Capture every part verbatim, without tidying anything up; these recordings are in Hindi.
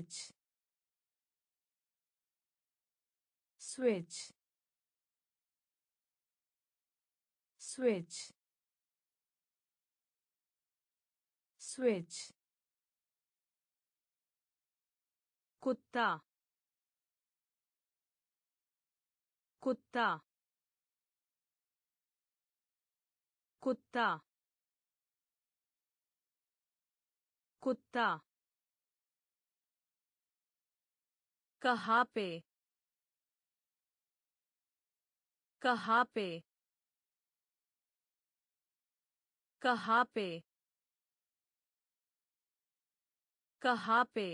switch switch switch switch कुत्ता कुत्ता कुत्ता कुत्ता कहाँ पे कहाँ पे कहाँ पे कहाँ पे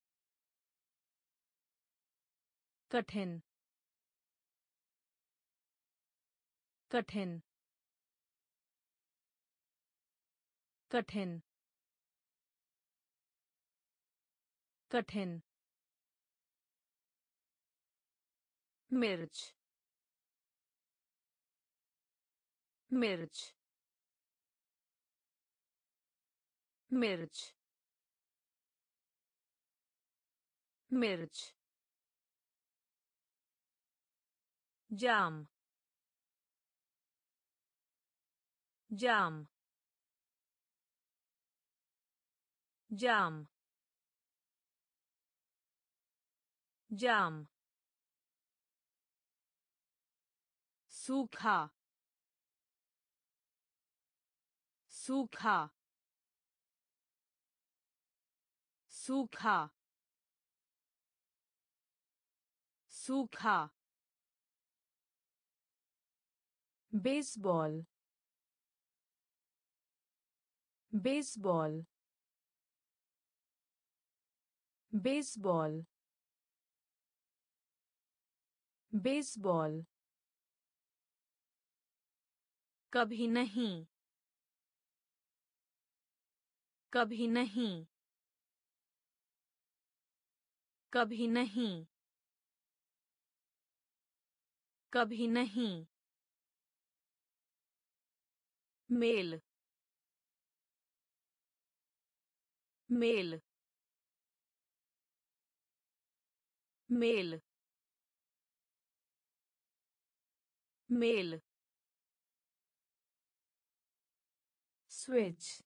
कठिन कठिन कठिन कठिन मिर्च मिर्च मिर्च मिर्च जाम जाम जाम जाम सूखा सूखा सूखा सूखा बेसबॉल बेसबॉल बेसबॉल बेसबॉल कभी नहीं कभी नहीं कभी नहीं कभी नहीं mail mail mail mail switch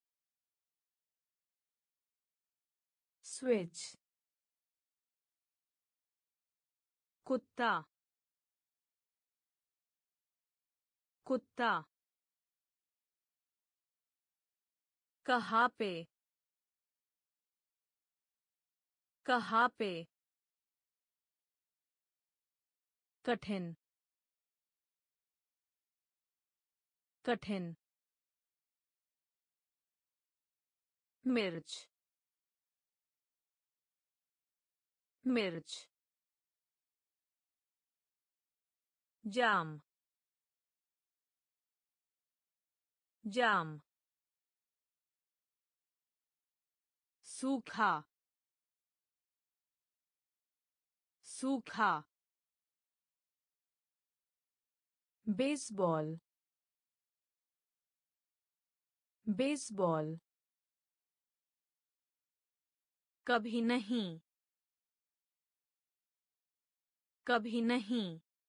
switch कुत्ता कुत्ता कहाँ पे कहाँ पे कठिन कठिन मिर्च मिर्च जाम जाम सूखा सूखा बेसबॉल बेसबॉल कभी नहीं कभी नहीं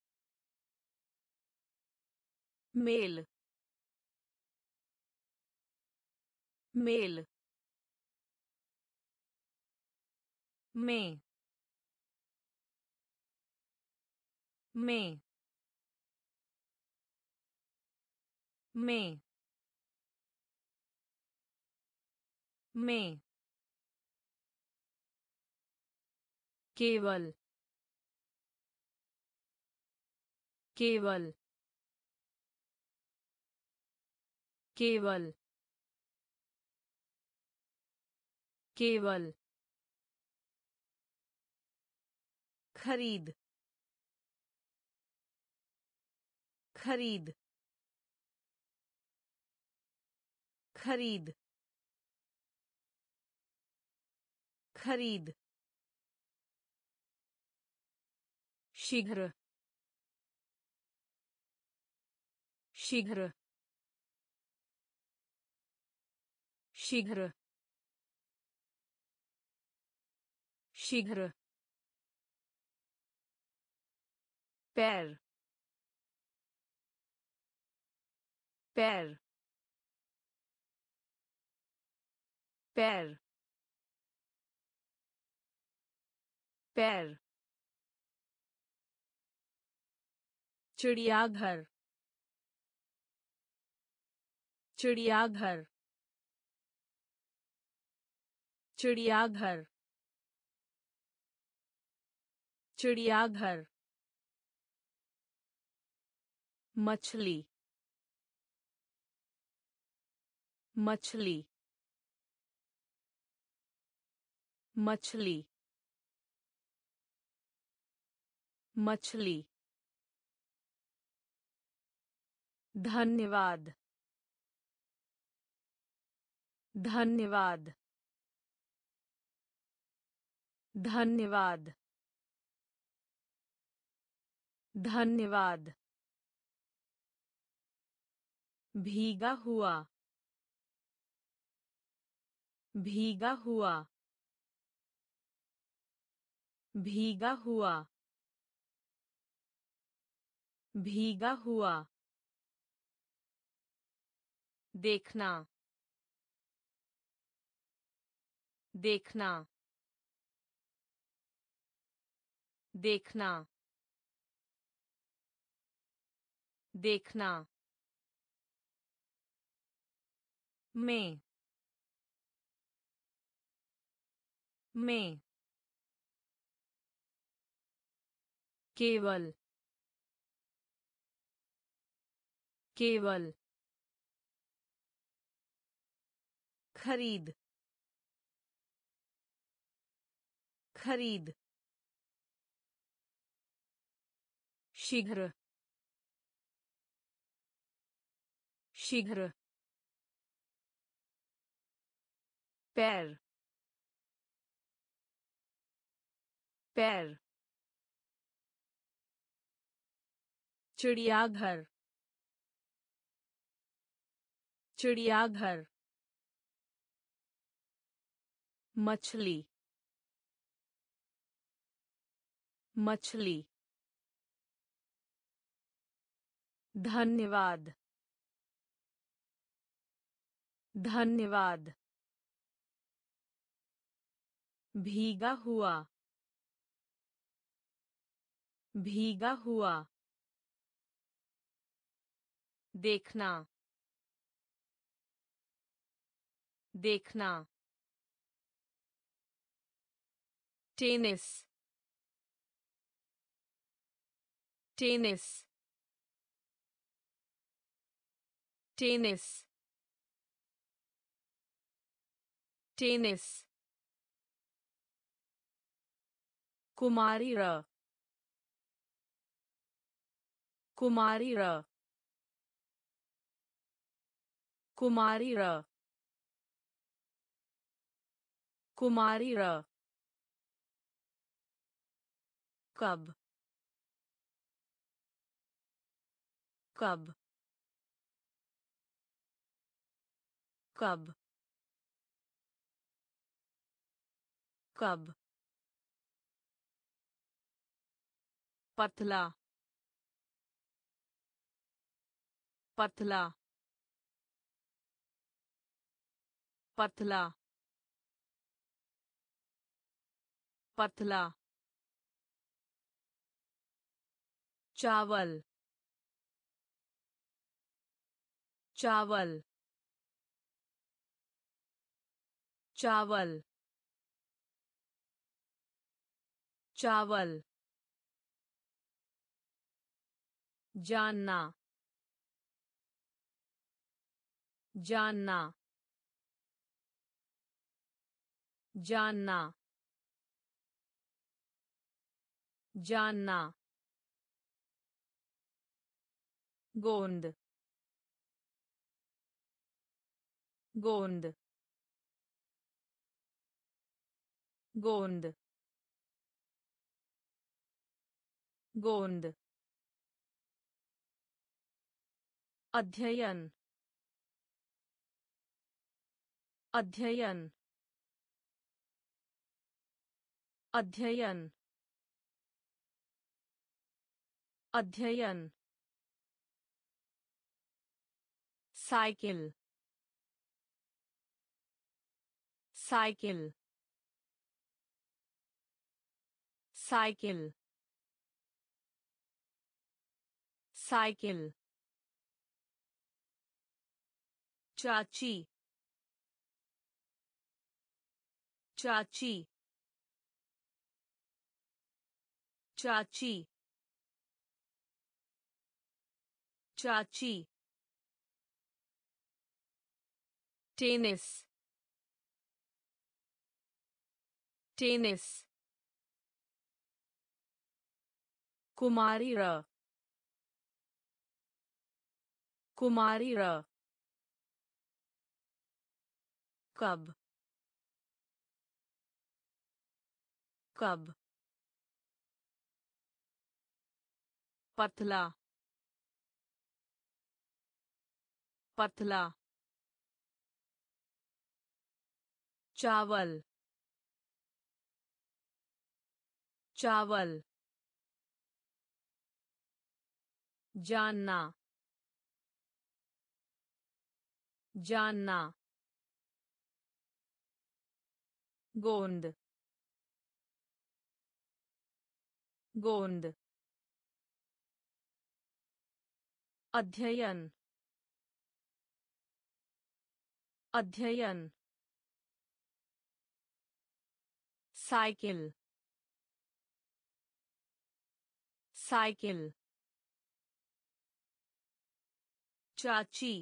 मेल मेल में में में में केवल केवल केवल केवल खरीद खरीद खरीद खरीद शीघ्र शीघ्र शीघ्र शीघ्र पैर पैर पैर पैर चिड़ियाघर चिड़ियाघर चिड़ियाघर चिड़ियाघर मछली मछली मछली मछली धन्यवाद धन्यवाद धन्यवाद धन्यवाद भीगा हुआ भीगा हुआ भीगा हुआ भीगा हुआ देखना देखना देखना देखना में में केवल केवल खरीद खरीद शीघ्र शीघ्र पैर पैर चिड़ियाघर चिड़ियाघर मछली मछली धन्यवाद धन्यवाद भीगा हुआ भीगा हुआ देखना देखना टेनिस टेनिस टेनिस टेनिस कुमारी र कुमारी र कुमारी र कुमारी र कब कब कब कब पतला पतला पतला पतला चावल चावल चावल चावल जानना जानना जानना जानना गोंद गोंद गोंद गोंद अध्ययन अध्ययन अध्ययन अध्ययन साइकिल साइकिल साइकिल साइकिल चाची चाची चाची चाची टेनिस टेनिस कुमारी र कुमारी र कब कब पतला पतला चावल चावल जानना जानना गोंद गोंद अध्ययन अध्ययन साइकिल साइकिल चाची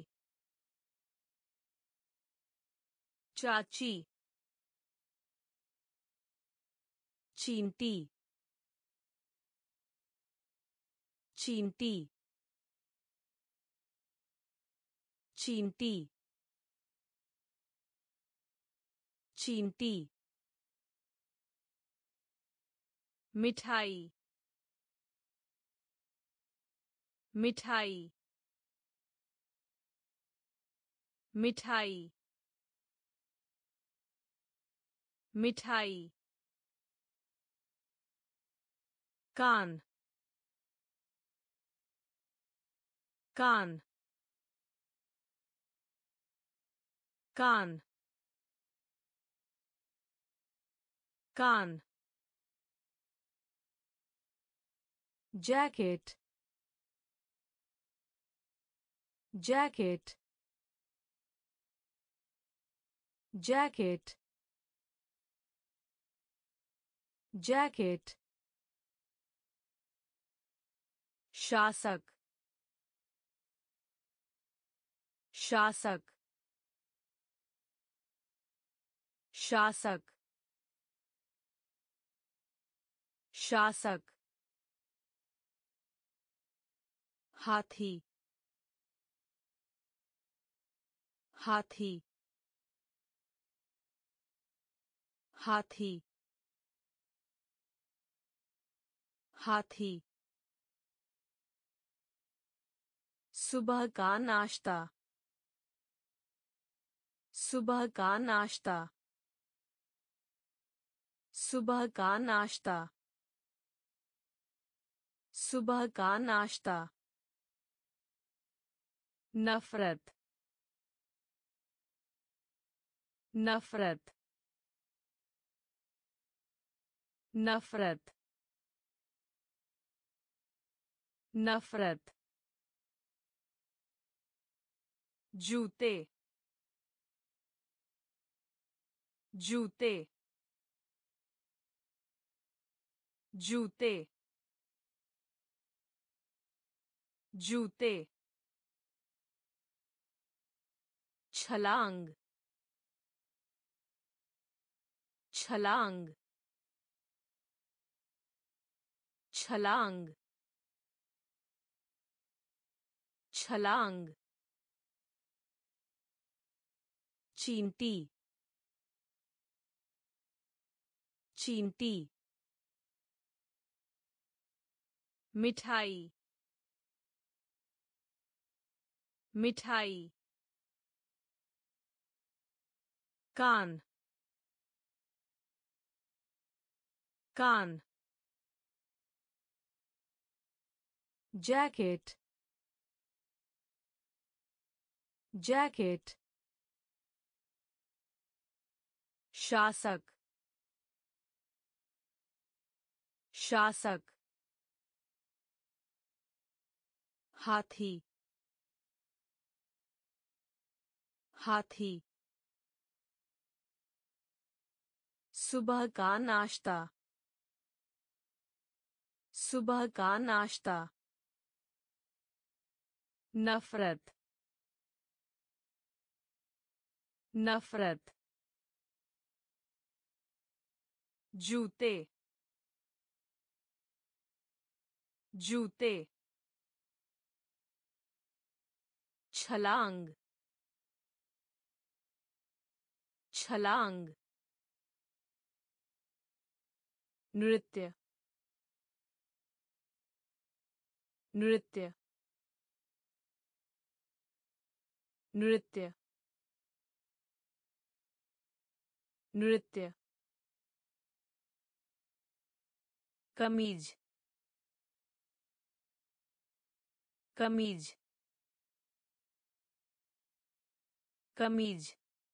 चाची चींटी चींटी चींटी चींटी मिठाई मिठाई मिठाई मिठाई कान कान कान कान जैकेट जैकेट जैकेट जैकेट शासक शासक शासक शासक हाथी हाथी हाथी हाथी सुबह का नाश्ता सुबह का नाश्ता सुबह का नाश्ता सुबह का नाश्ता नफरत नफरत नफरत नफरत जूते जूते जूते जूते छलांग छलांग छलांग छलांग चींटी चींटी मिठाई मिठाई कान कान जैकेट जैकेट शासक शासक हाथी हाथी सुबह का नाश्ता सुबह का नाश्ता नफरत नफरत जूते जूते छलांग छलांग नृत्य नृत्य नृत्य नृत्य कमीज कमीज कमीज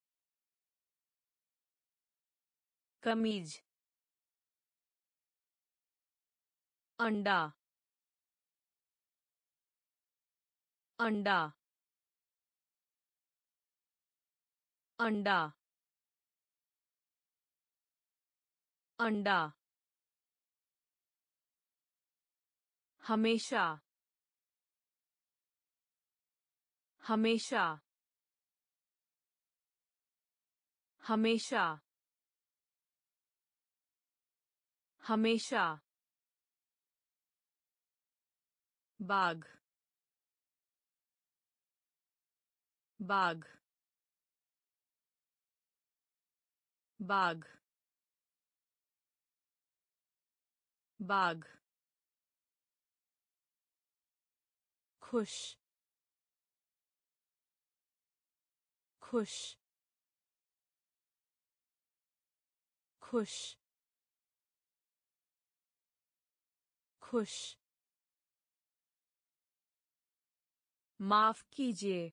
कमीज अंडा अंडा अंडा अंडा हमेशा हमेशा हमेशा हमेशा बाग बाग बाग बाग खुश खुश खुश खुश माफ कीजिए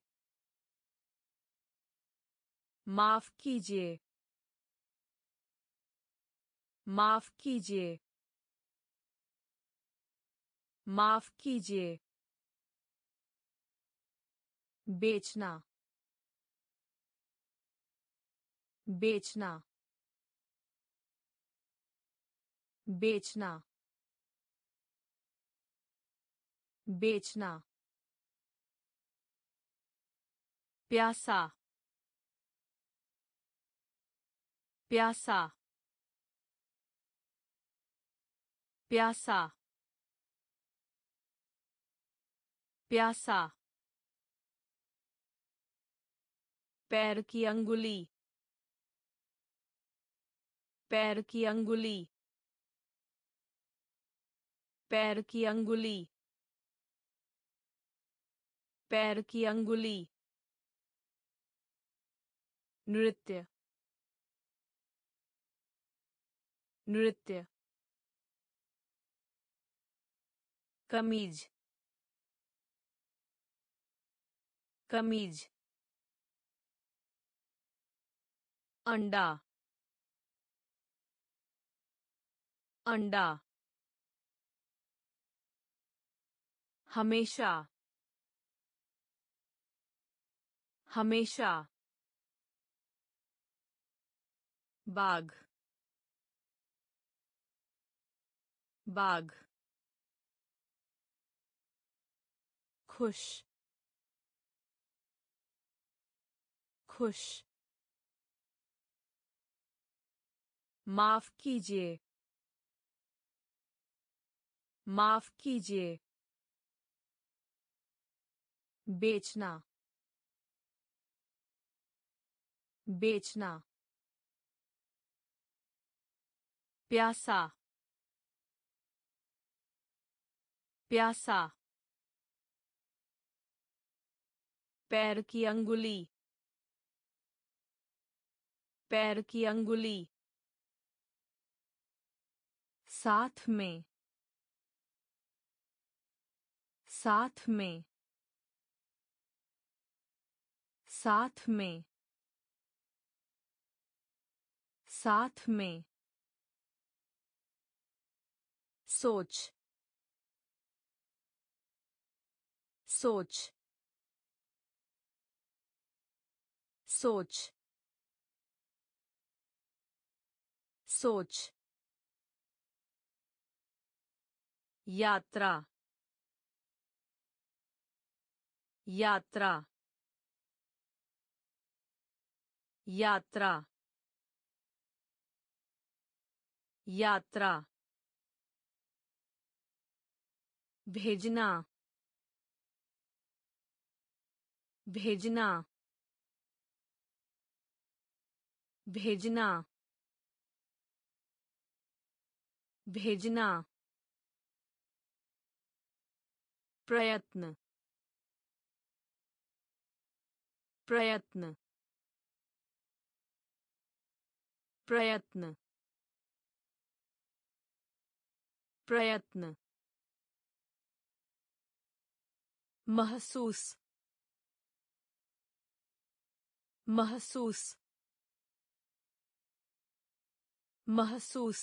माफ कीजिए माफ कीजिए माफ कीजिए बेचना बेचना बेचना बेचना प्यासा प्यासा प्यासा प्यासा पैर की अंगुली पैर की अंगुली पैर की अंगुली पैर की अंगुली नृत्य नृत्य कमीज कमीज अंडा अंडा हमेशा हमेशा बाग बाग खुश खुश माफ कीजिए माफ कीजिए बेचना बेचना प्यासा प्यासा पैर की अंगुली पैर की अंगुली साथ में साथ में साथ में साथ में सोच सोच सोच सोच यात्रा यात्रा यात्रा यात्रा भेजना भेजना भेजना भेजना प्रयत्न प्रयत्न प्रयत्न प्रयत्न महसूस महसूस महसूस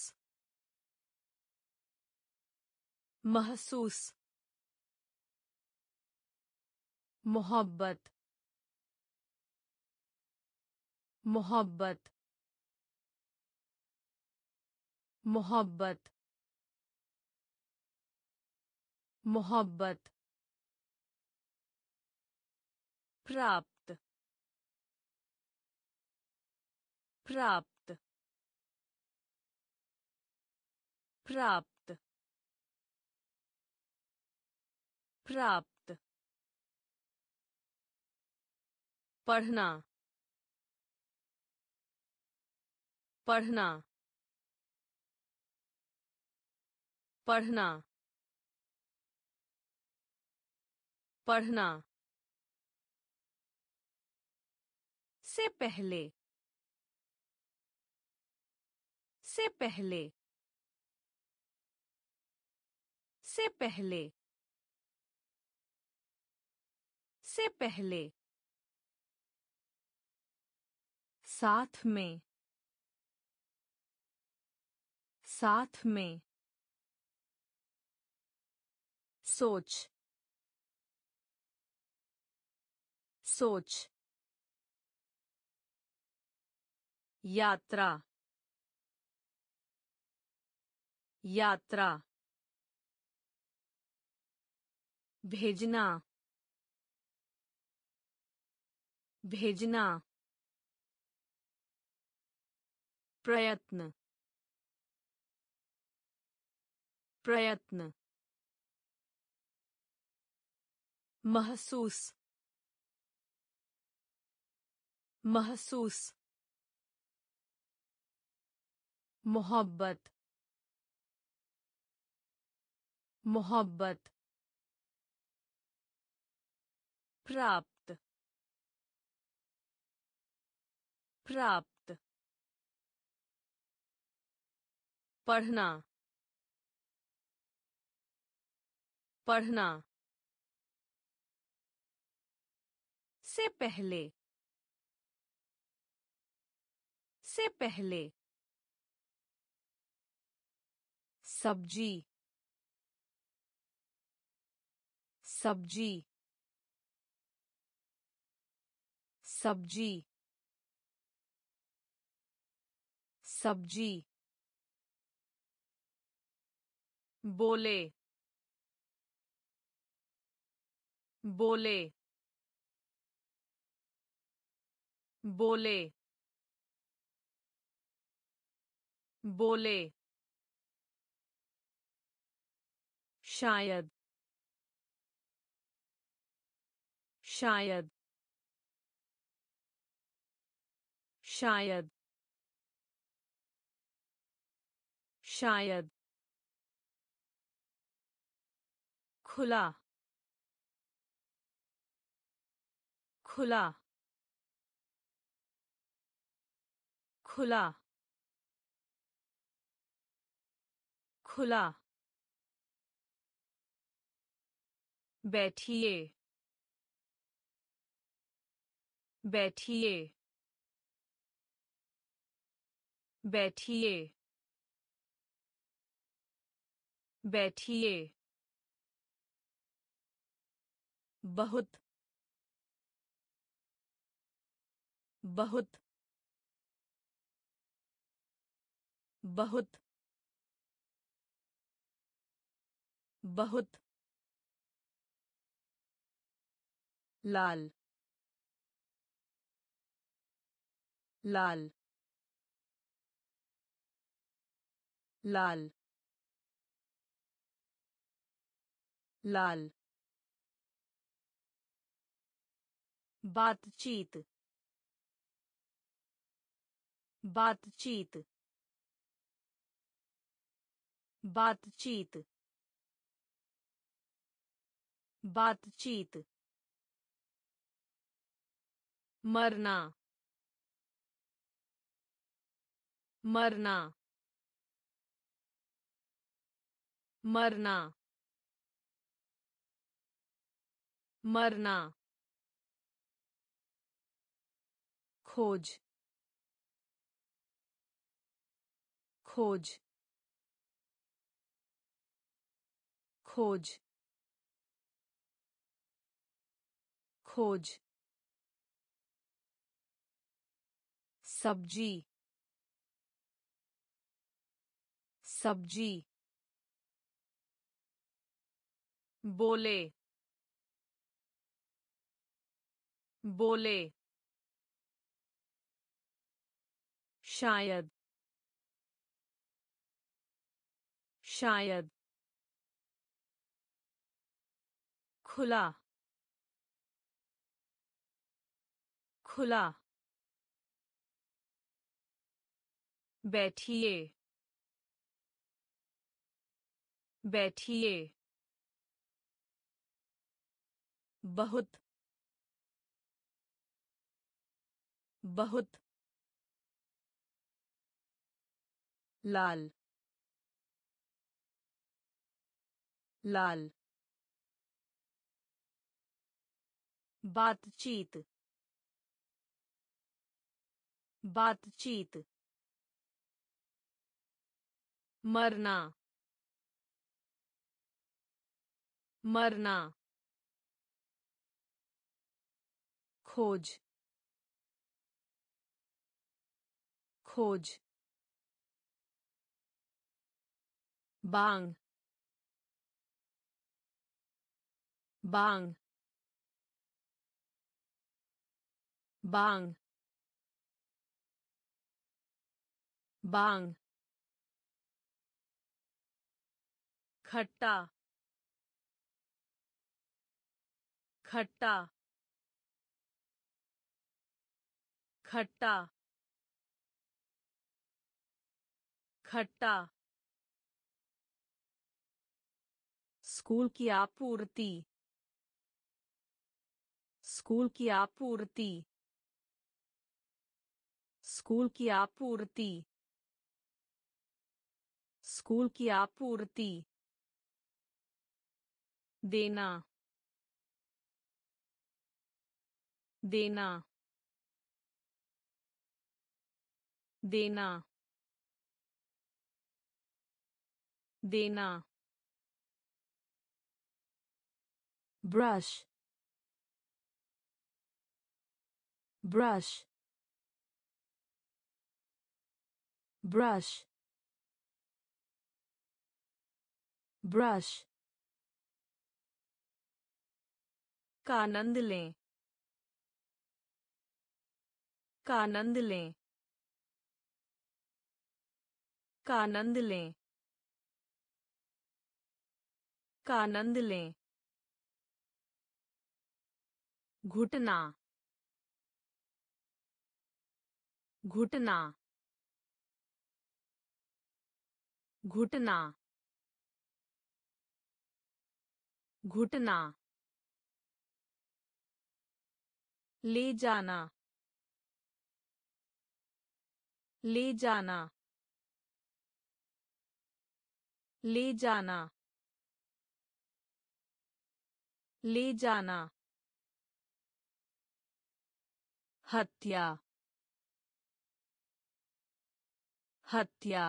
महसूस मोहब्बत मोहब्बत मोहब्बत मोहब्बत प्राप्त प्राप्त प्राप्त प्राप्त पढ़ना पढ़ना पढ़ना पढ़ना से पहले से पहले से पहले से पहले साथ में साथ में सोच सोच यात्रा यात्रा भेजना भेजना प्रयत्न प्रयत्न महसूस महसूस मोहब्बत मोहब्बत प्राप्त प्राप्त पढ़ना पढ़ना से पहले से पहले सब्जी सब्जी सब्जी सब्जी बोले बोले बोले बोले शायद शायद शायद शायद खुला खुला खुला खुला बैठिए बैठिए बैठिए बैठिए बहुत बहुत बहुत बहुत लाल लाल लाल लाल बातचीत बातचीत बातचीत बातचीत मरना मरना मरना मरना खोज खोज खोज खोज सब्जी सब्जी बोले बोले शायद शायद खुला खुला बैठिए बैठिए बहुत बहुत लाल लाल बातचीत बातचीत मरना मरना खोज खोज बांग बांग बांग बांग खट्टा खट्टा खट्टा खट्टा स्कूल की आपूर्ति स्कूल की आपूर्ति स्कूल की आपूर्ति स्कूल की आपूर्ति देना देना देना देना ब्रश ब्रश ब्रश ब्रश का आनंद लें का आनंद लें का आनंद लें का आनंद लें घुटना घुटना घुटना घुटना ले जाना ले जाना ले जाना ले जाना हत्या हत्या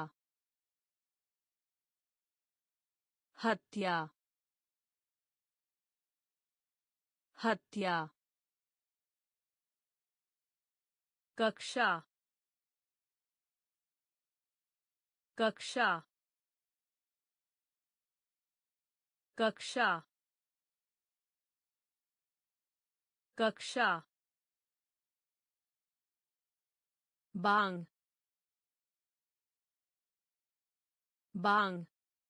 हत्या हत्या कक्षा कक्षा कक्षा कक्षा बांग बांग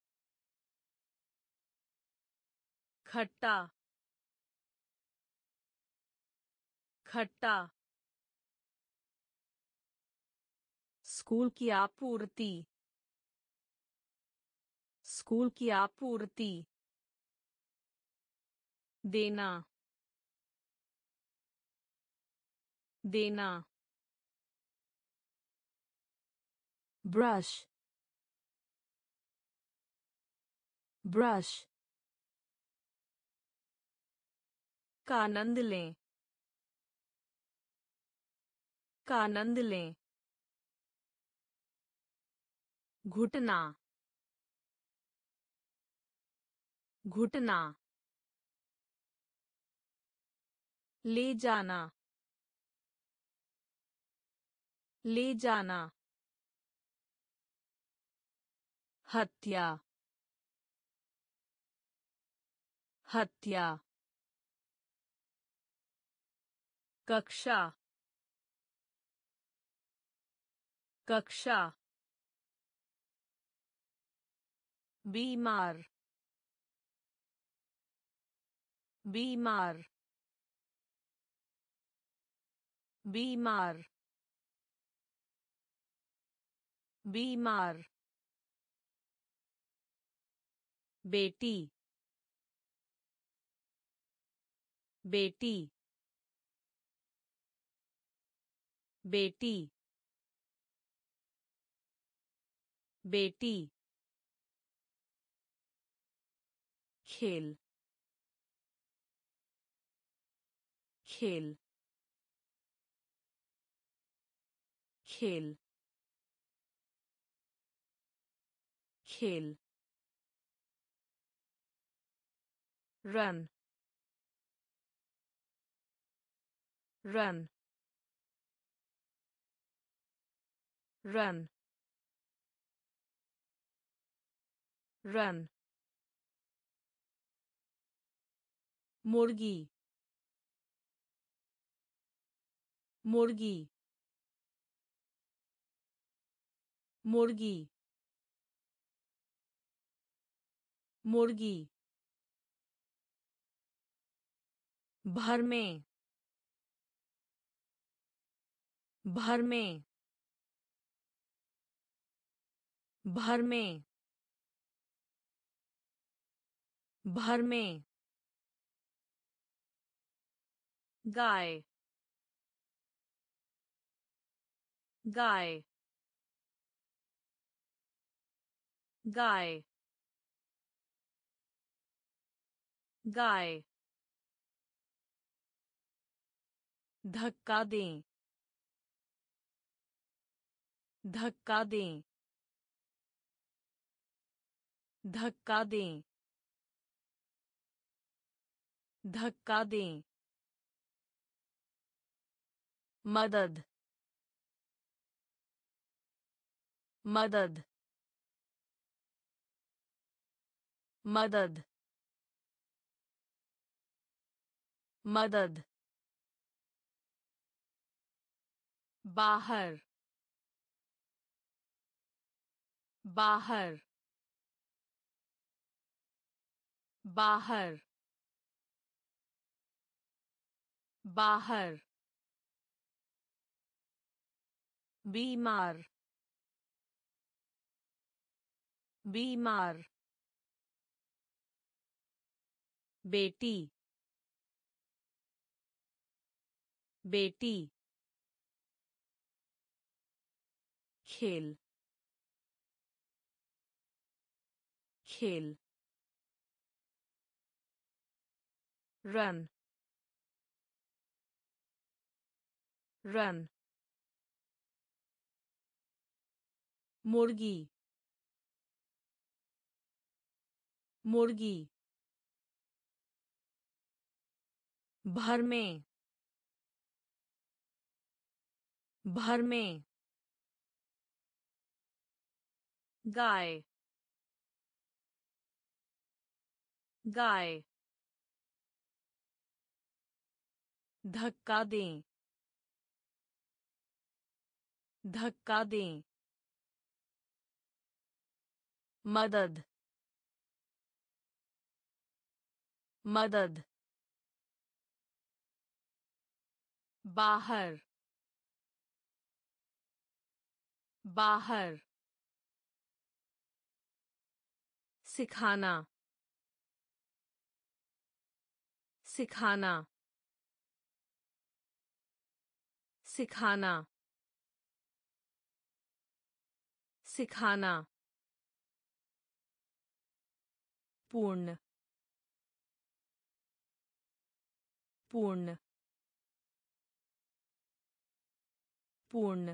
खट्टा खट्टा स्कूल की आपूर्ति स्कूल की आपूर्ति देना देना ब्रश ब्रश का आनंद लें का आनंद लें घुटना घुटना ले जाना ले जाना हत्या हत्या कक्षा कक्षा बीमार बीमार बीमार बीमार बेटी बेटी बेटी बेटी खेल खेल खेल खेल रन रन रन रन मुर्गी मुर्गी मुर्गी मुर्गी भर में भर में भर में भर में गाय गाय गाय गाय धक्का दें धक्का दें धक्का दें धक्का दें मदद मदद मदद मदद बाहर बाहर बाहर बाहर बीमार बीमार बेटी बेटी खेल खेल रन रन मुर्गी मुर्गी भर में भर में गाय गाय धक्का दें धक्का दें मदद मदद बाहर बाहर सिखाना सिखाना सिखाना सिखाना पूर्ण पूर्ण पूर्ण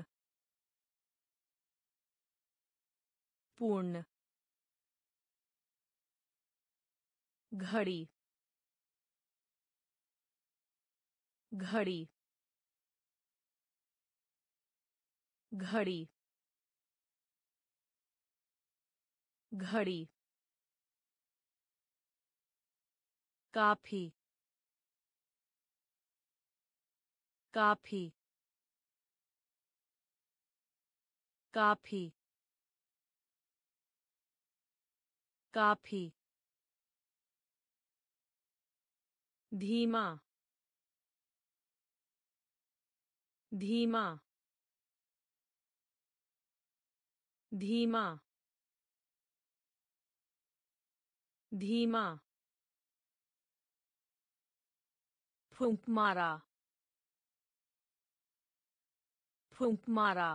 पूर्ण घड़ी घड़ी घड़ी घड़ी काफी काफी काफी काफी धीमा धीमा धीमा धीमा फूंक मारा फूंक मारा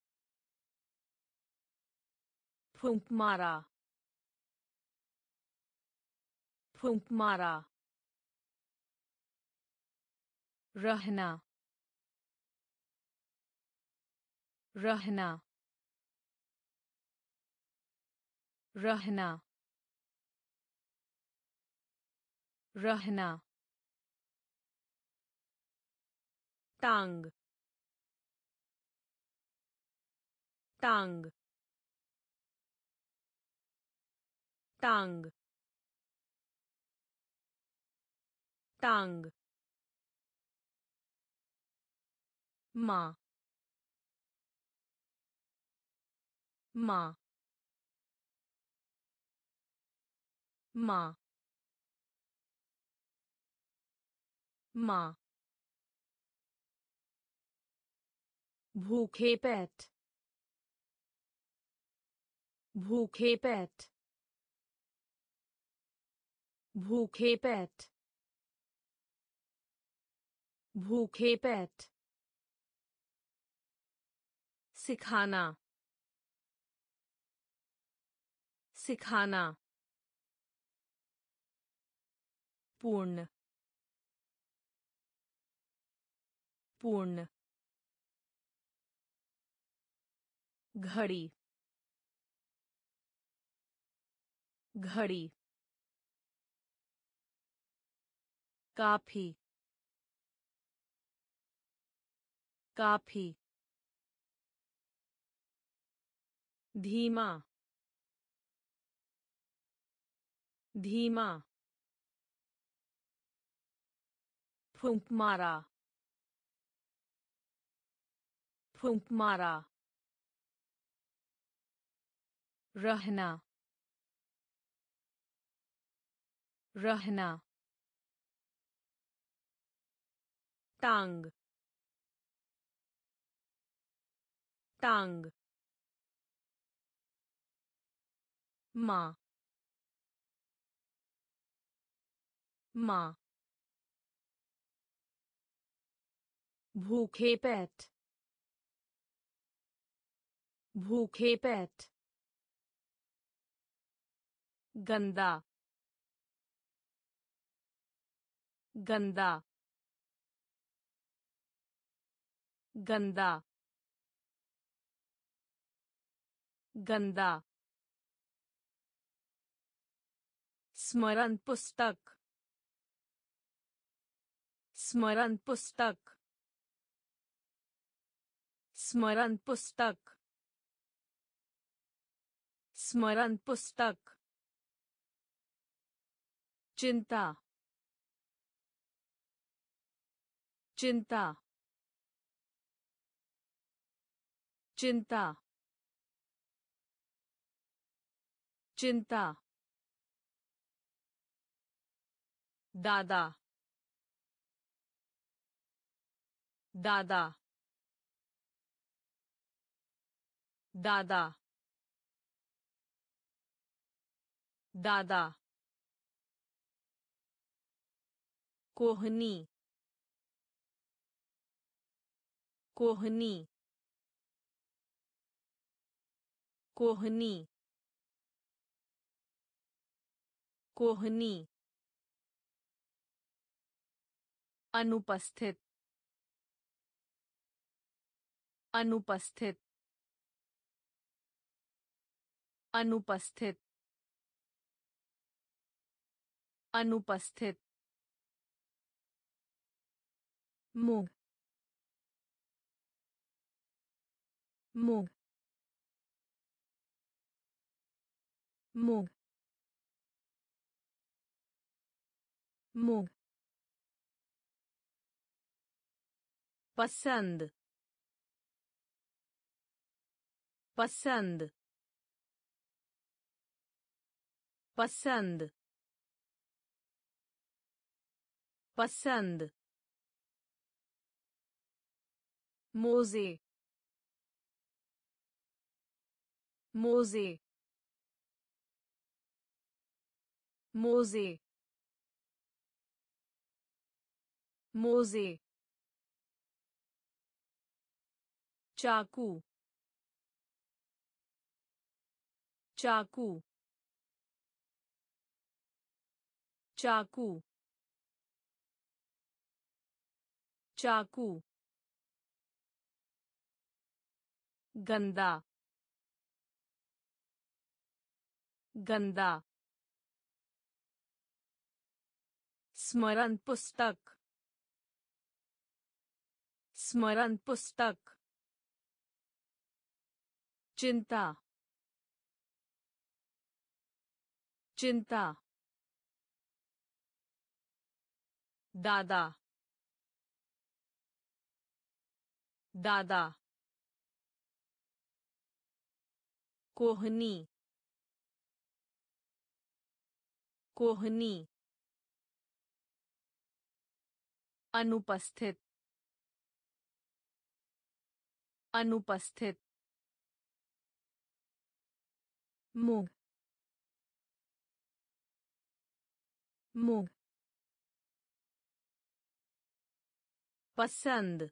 फूंक मारा फूंक मारा रहना रहना रहना रहना टांग टांग टांग टांग माँ माँ माँ माँ भूखे पेट भूखे पेट भूखे पेट भूखे पेट सिखाना सिखाना पूर्ण पूर्ण घड़ी घड़ी काफी काफी धीमा धीमा फूंक मारा फूंक मारा रहना रहना टांग टांग माँ माँ भूखे पेट भूखे पेट गंदा गंदा गंदा गंदा स्मरण पुस्तक स्मरण पुस्तक स्मरण पुस्तक स्मरण पुस्तक चिंता चिंता चिंता चिंता दादा दादा दादा दादा कोहनी कोहनी कोहनी कोहनी अनुपस्थित अनुपस्थित अनुपस्थित अनुपस्थित मूंग मूंग मूंग मूंग पसंद पसंद पसंद पसंद मोजे मोजे मोजे मोजे चाकू चाकू चाकू चाकू गंदा गंदा स्मरण पुस्तक स्मरण पुस्तक चिंता चिंता दादा दादा कोहनी कोहनी अनुपस्थित अनुपस्थित मूंग मूंग पसंद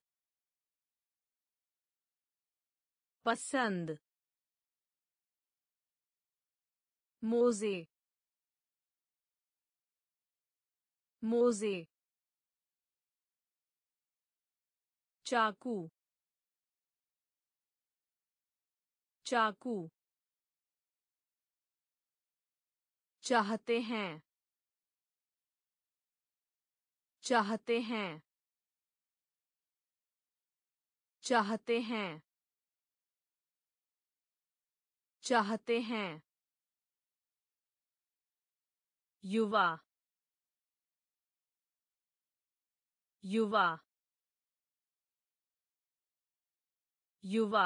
पसंद मोजे मोजे चाकू चाकू चाहते हैं चाहते हैं चाहते हैं चाहते हैं युवा युवा युवा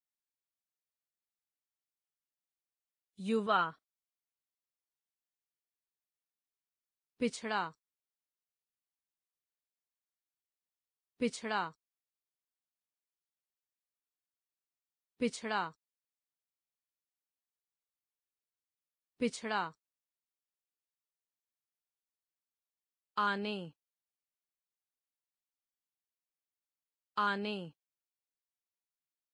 युवा पिछड़ा पिछड़ा पिछड़ा पिछड़ा आने आने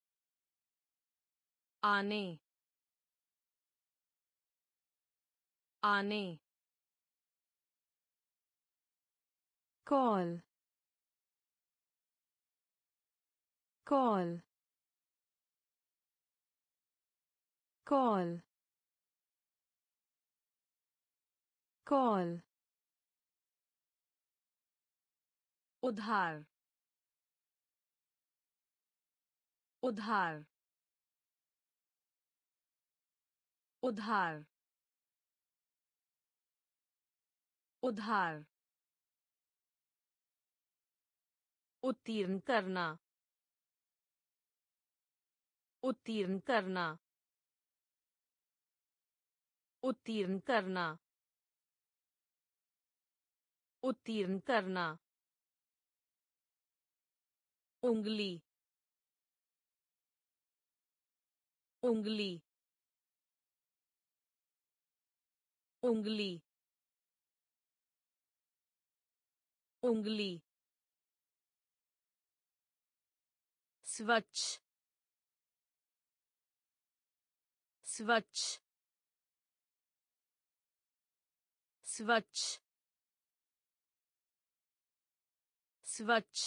आने आने कॉल कॉल कॉल कॉल उधार उधार उधार उधार उत्तीर्ण करना उत्तीर्ण करना उत्तीर्ण करना उत्तीर्ण करना उंगली उंगली उंगली उंगली स्वच्छ स्वच्छ स्वच्छ स्वच्छ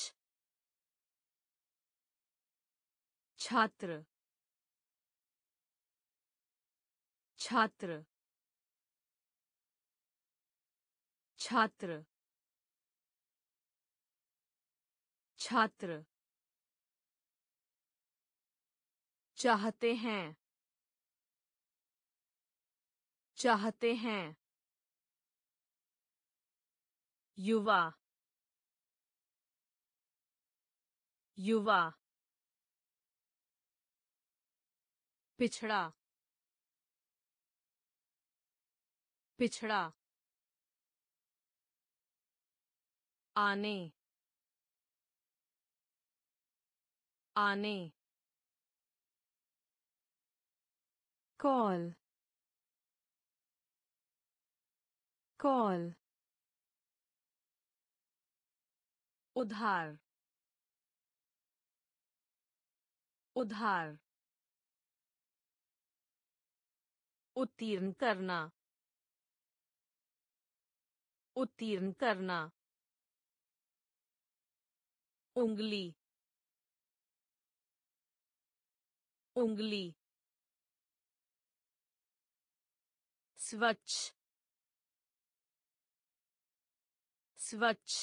छात्र छात्र छात्र छात्र चाहते हैं चाहते हैं युवा युवा पिछड़ा पिछड़ा आने आने कॉल कॉल उधार उधार उत्तीर्ण करना उत्तीर्ण करना उंगली उंगली स्वच्छ स्वच्छ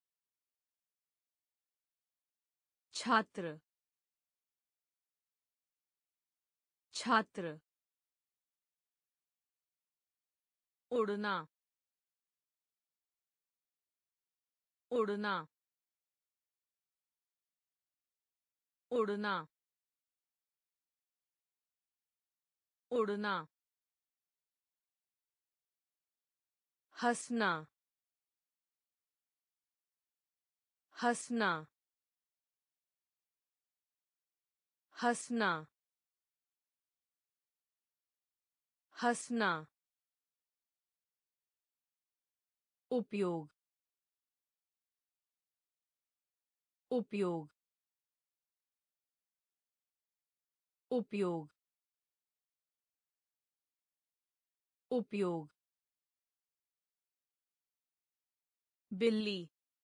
छात्र छात्र उड़ना उड़ना उड़ना उड़ना हंसना हंसना हंसना हंसना उपयोग उपयोग उपयोग उपयोग बिल्ली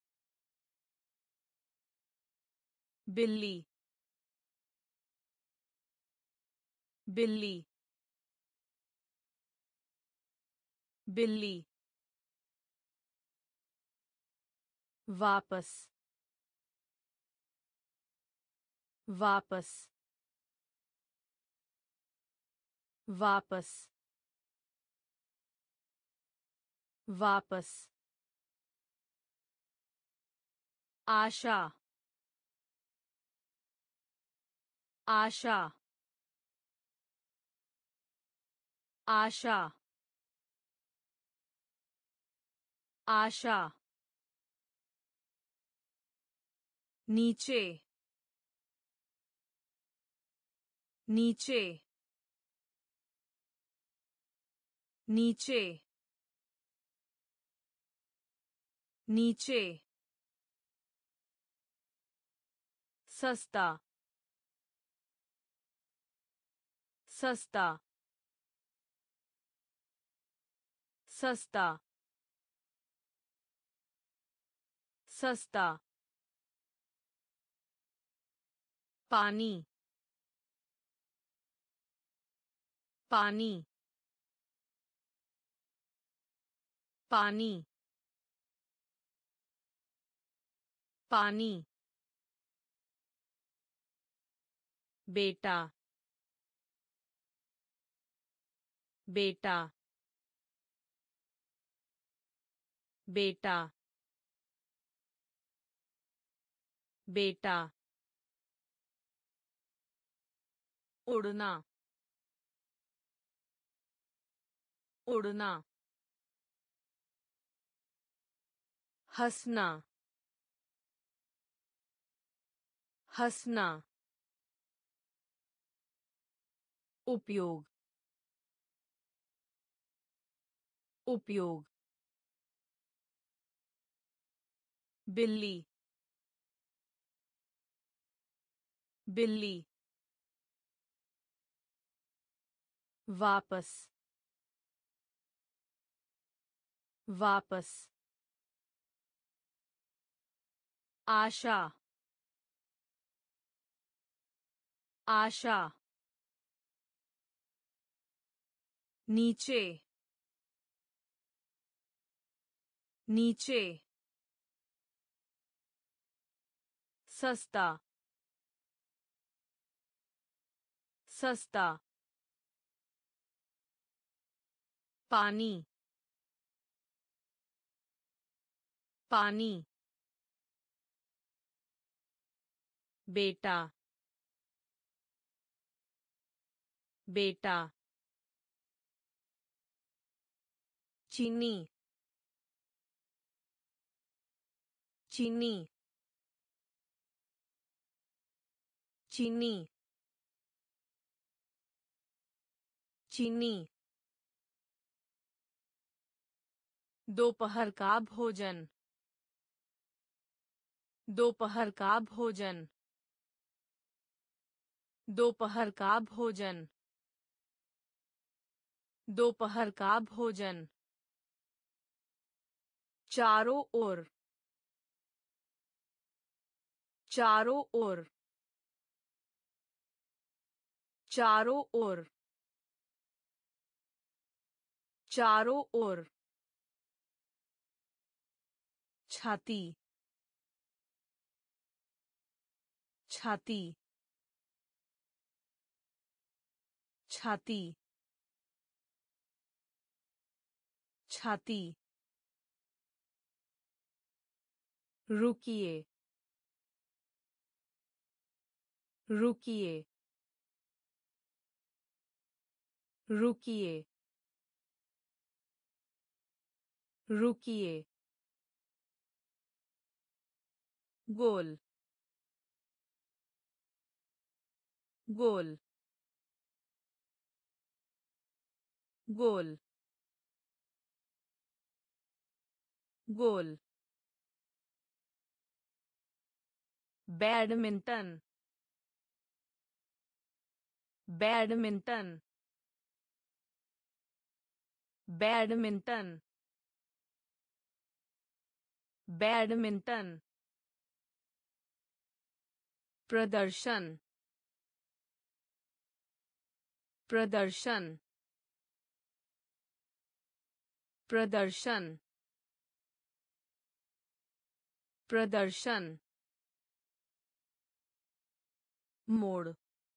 बिल्ली बिल्ली बिल्ली वापस वापस वापस वापस आशा आशा आशा आशा नीचे नीचे नीचे नीचे सस्ता सस्ता सस्ता सस्ता पानी पानी पानी पानी बेटा बेटा बेटा बेटा उड़ना उड़ना हंसना हंसना उपयोग उपयोग बिल्ली बिल्ली वापस वापस आशा आशा नीचे नीचे सस्ता सस्ता पानी पानी बेटा बेटा चीनी चीनी चीनी चीनी दोपहर का भोजन दोपहर का भोजन दोपहर का भोजन दोपहर का भोजन चारों ओर चारों ओर चारों ओर चारों ओर छाती छाती छाती छाती रुकिए रुकिए रुकिए रुकिए goal goal goal goal badminton badminton badminton badminton प्रदर्शन प्रदर्शन प्रदर्शन प्रदर्शन मोड़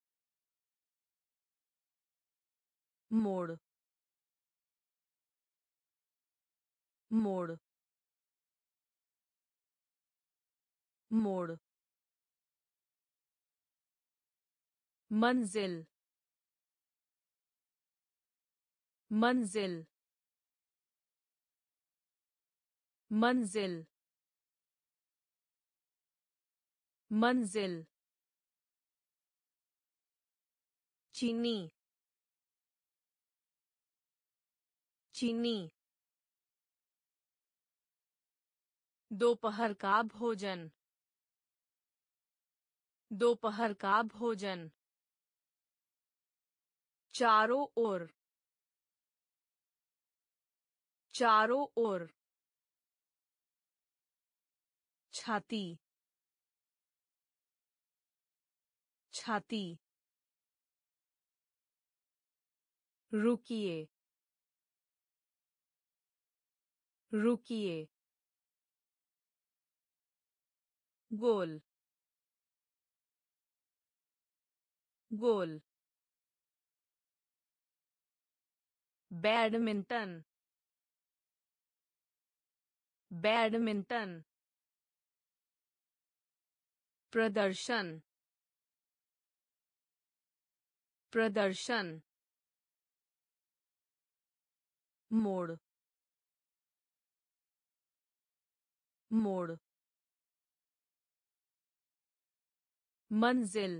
मोड़ मोड़ मोड़ मंजिल मंजिल मंजिल मंजिल चीनी चीनी दोपहर का भोजन दोपहर का भोजन चारों ओर चारों ओर छाती छाती रुकिए रुकिए गोल गोल बैडमिंटन बैडमिंटन प्रदर्शन प्रदर्शन मोड़ मोड़ मंजिल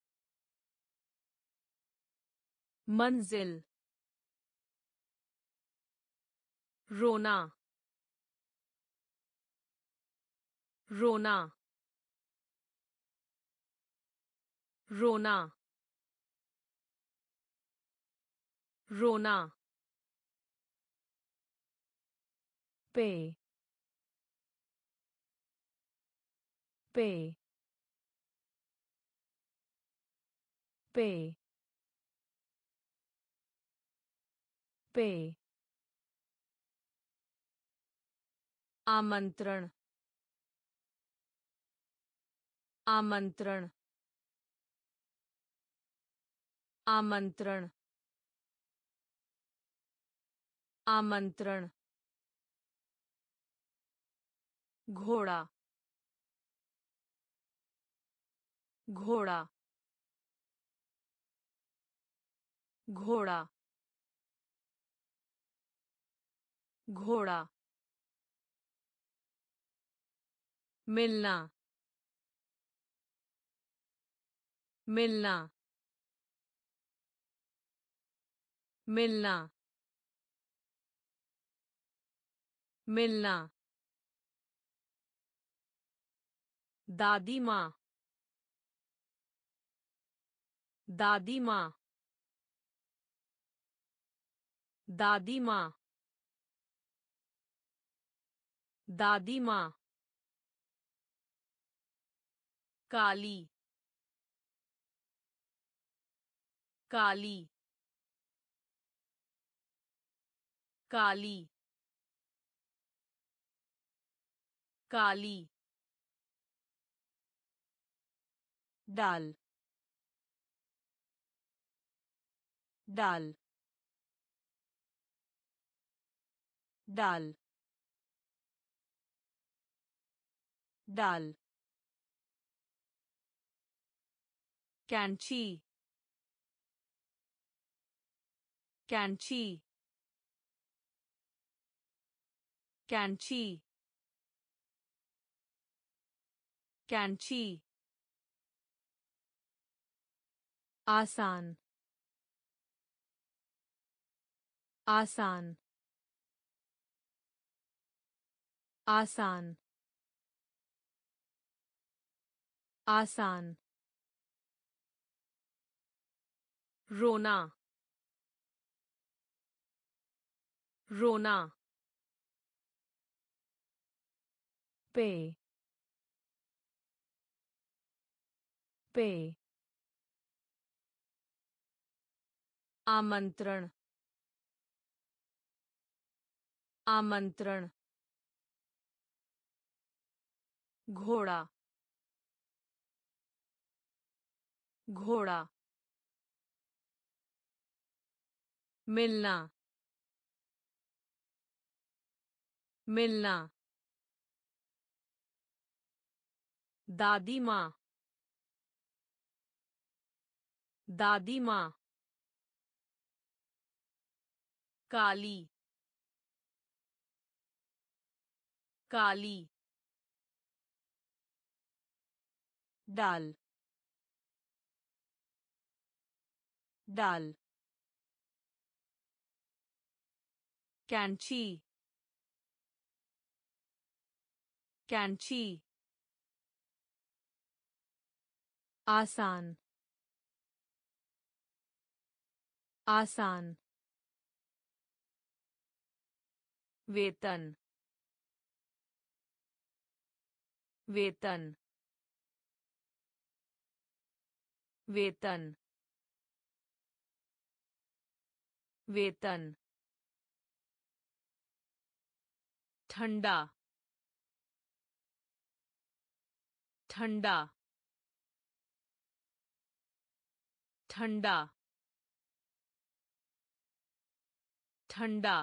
मंजिल रोना रोना रोना रोना पे पे पे पे आमंत्रण आमंत्रण आमंत्रण आमंत्रण घोड़ा घोड़ा घोड़ा घोड़ा मिलना मिलना मिलना मिलना दादी माँ दादी माँ दादी माँ दादी माँ काली काली काली काली डाल डाल डाल डाल कैंची कैंची कैंची कैंची आसान आसान आसान आसान रोना रोना पे पे आमंत्रण आमंत्रण घोड़ा घोड़ा मिलना मिलना दादी माँ दादी माँ काली काली डाल डाल कैंची कैंची आसान आसान वेतन वेतन वेतन वेतन ठंडा ठंडा ठंडा ठंडा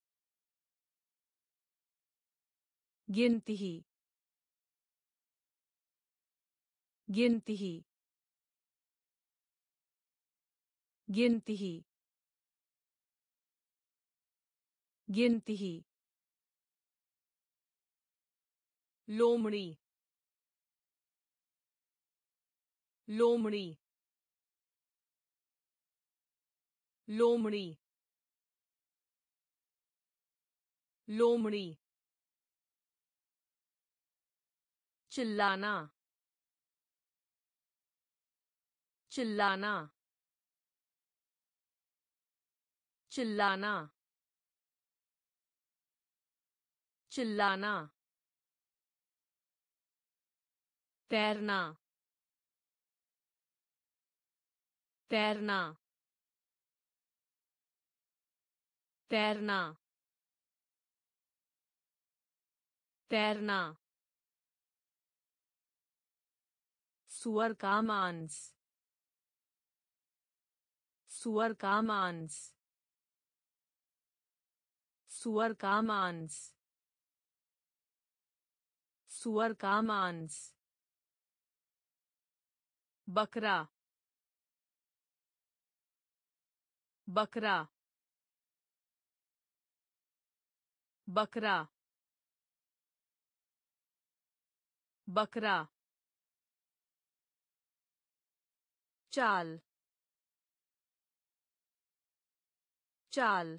गिनती गिनती गिनती गिनती लोमड़ी लोमड़ी लोमड़ी लोमड़ी चिल्लाना चिल्लाना चिल्लाना चिल्लाना तैरना तैरना तैरना तैरना सुअर का मांस सुअर का मांस सुअर का मांस सुअर का मांस बकरा बकरा बकरा बकरा चाल चाल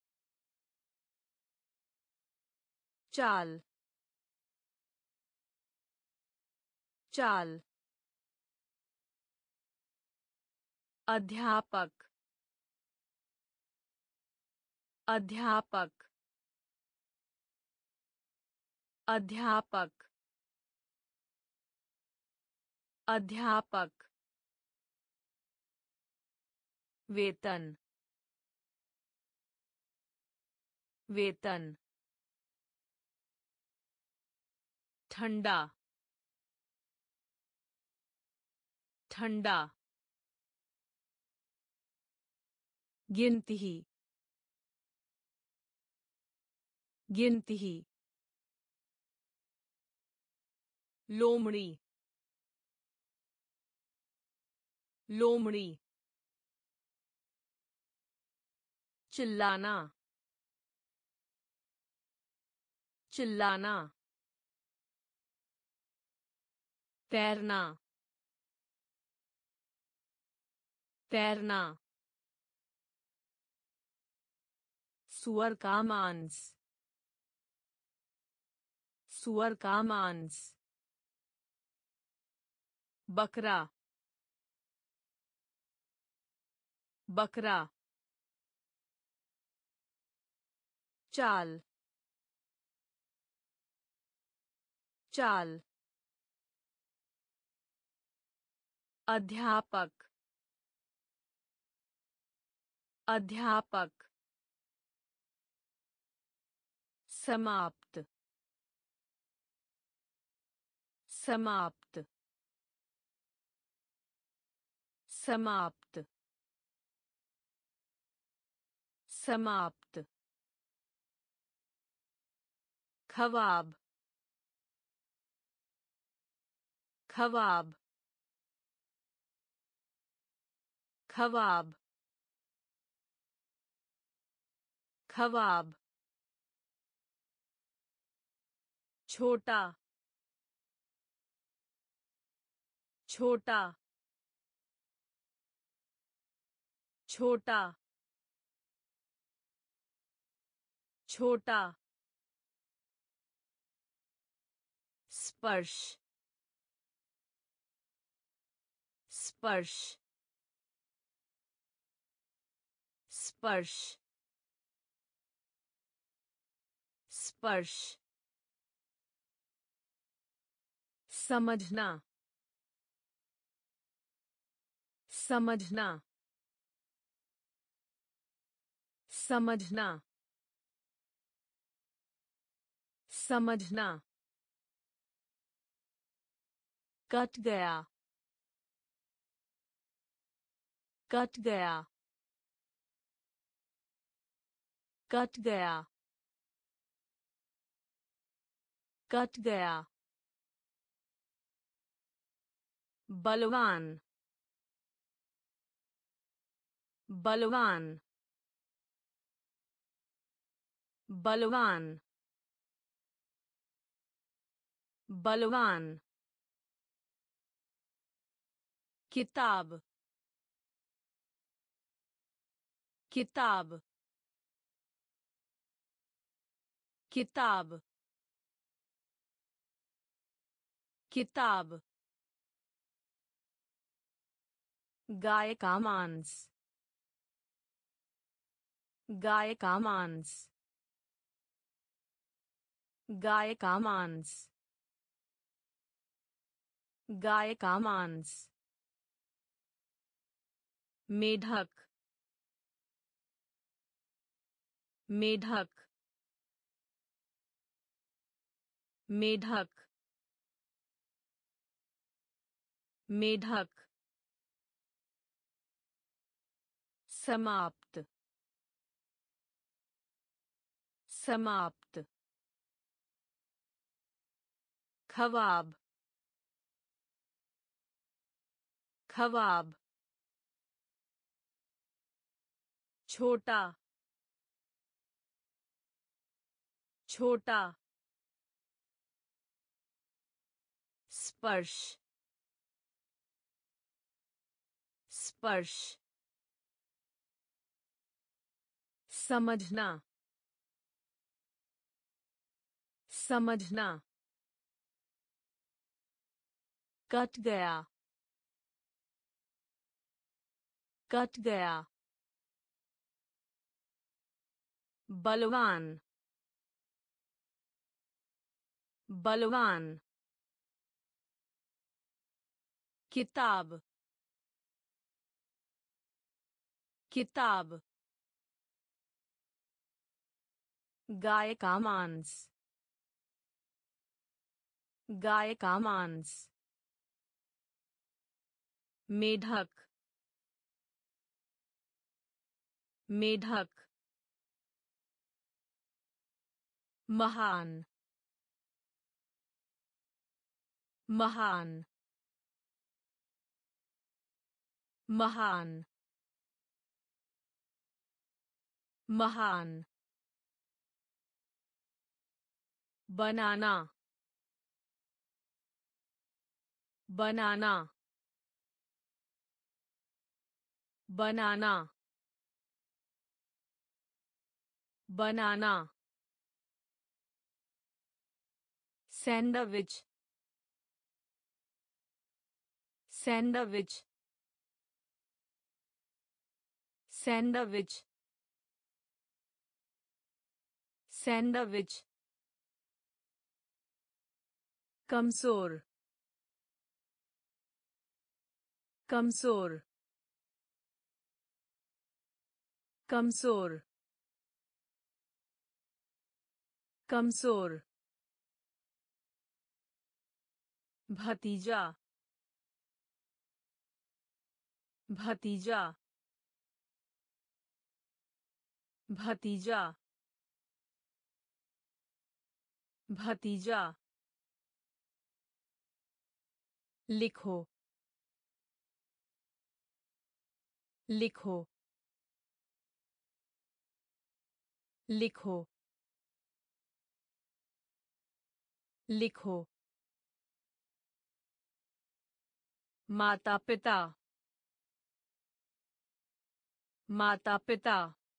चाल चाल अध्यापक अध्यापक अध्यापक अध्यापक वेतन वेतन ठंडा ठंडा गिनती गिनती लोमड़ी लोमड़ी चिल्लाना चिल्लाना तैरना तैरना सुअर का मांस सुअर का मांस बकरा बकरा चाल चाल अध्यापक अध्यापक समाप्त समाप्त समाप्त समाप्त ख्वाब ख्वाब ख्वाब ख्वाब छोटा छोटा छोटा छोटा स्पर्श स्पर्श स्पर्श स्पर्श समझना समझना समझना समझना कट गया कट गया कट गया कट गया बलवान बलवान बलवान बलवान किताब किताब किताब किताब गाय का मांस गाय का मांस गाय का मांस गाय का मांस मेढक मेढक मेढक मेढक समाप्त समाप्त ख्वाब ख्वाब छोटा छोटा स्पर्श स्पर्श समझना समझना कट गया कट गया बलवान बलवान किताब किताब गाय का मांस गाय का मांस मेढक मेढक महान महान महान महान banana banana banana banana sandwich sandwich sandwich sandwich कमजोर कमजोर कमजोर कमजोर भतीजा भतीजा भतीजा भतीजा लिखो लिखो लिखो लिखो माता पिता माता पिता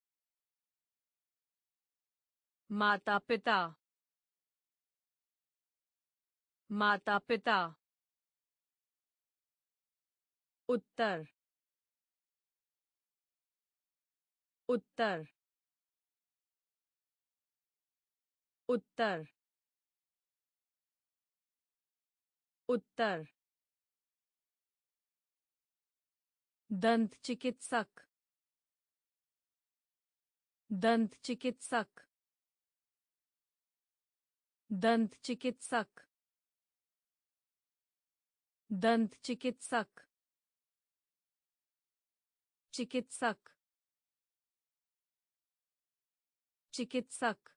माता पिता माता पिता उत्तर उत्तर उत्तर उत्तर दंत चिकित्सक दंत चिकित्सक दंत चिकित्सक दंत चिकित्सक चिकित्सक चिकित्सक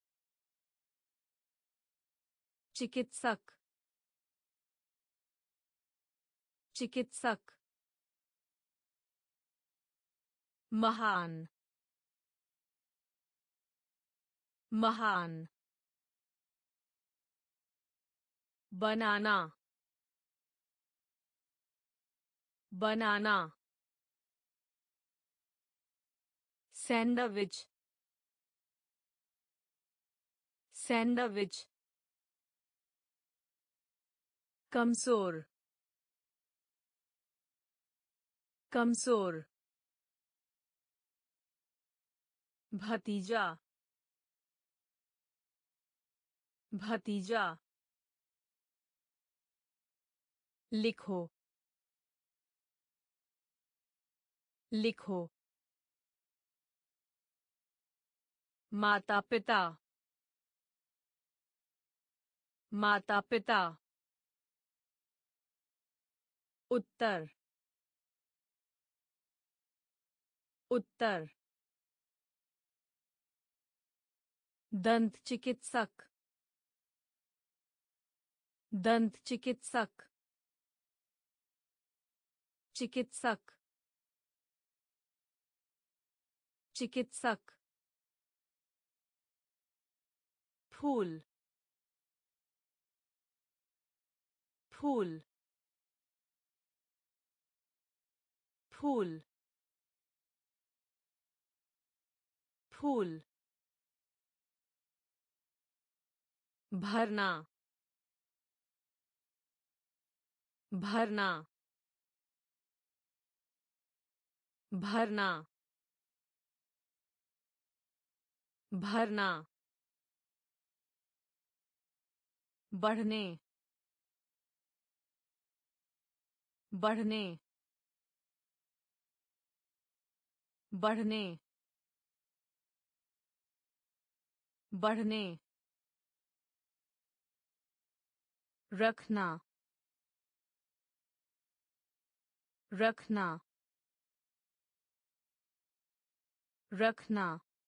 चिकित्सक चिकित्सक महान महान बनाना बनाना सैंडविच सैंडविच कमजोर कमजोर भतीजा भतीजा लिखो लिखो माता पिता माता पिता उत्तर उत्तर दंत चिकित्सक दंत चिकित्सक चिकित्सक चिकित्सक फूल फूल फूल फूल भरना भरना भरना भरना बढ़ने बढ़ने बढ़ने बढ़ने रखना रखना रखना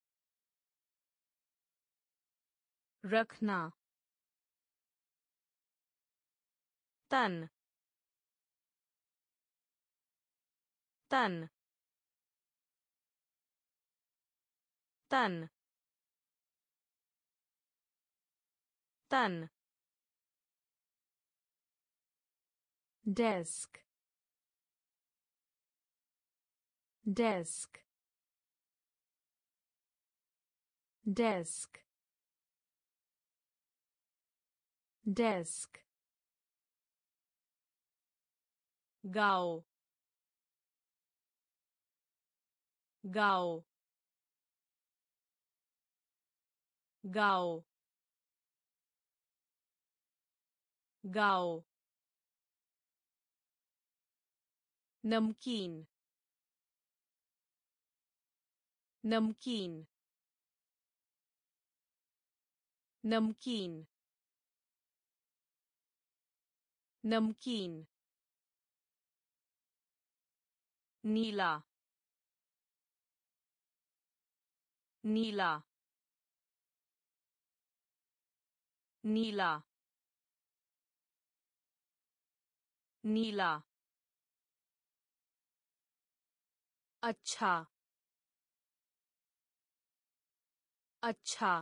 रखना तन तन तन तन desk desk desk desk गाओ गाओ गाओ गाओ नमकीन नमकीन नमकीन नमकीन नीला नीला नीला नीला अच्छा अच्छा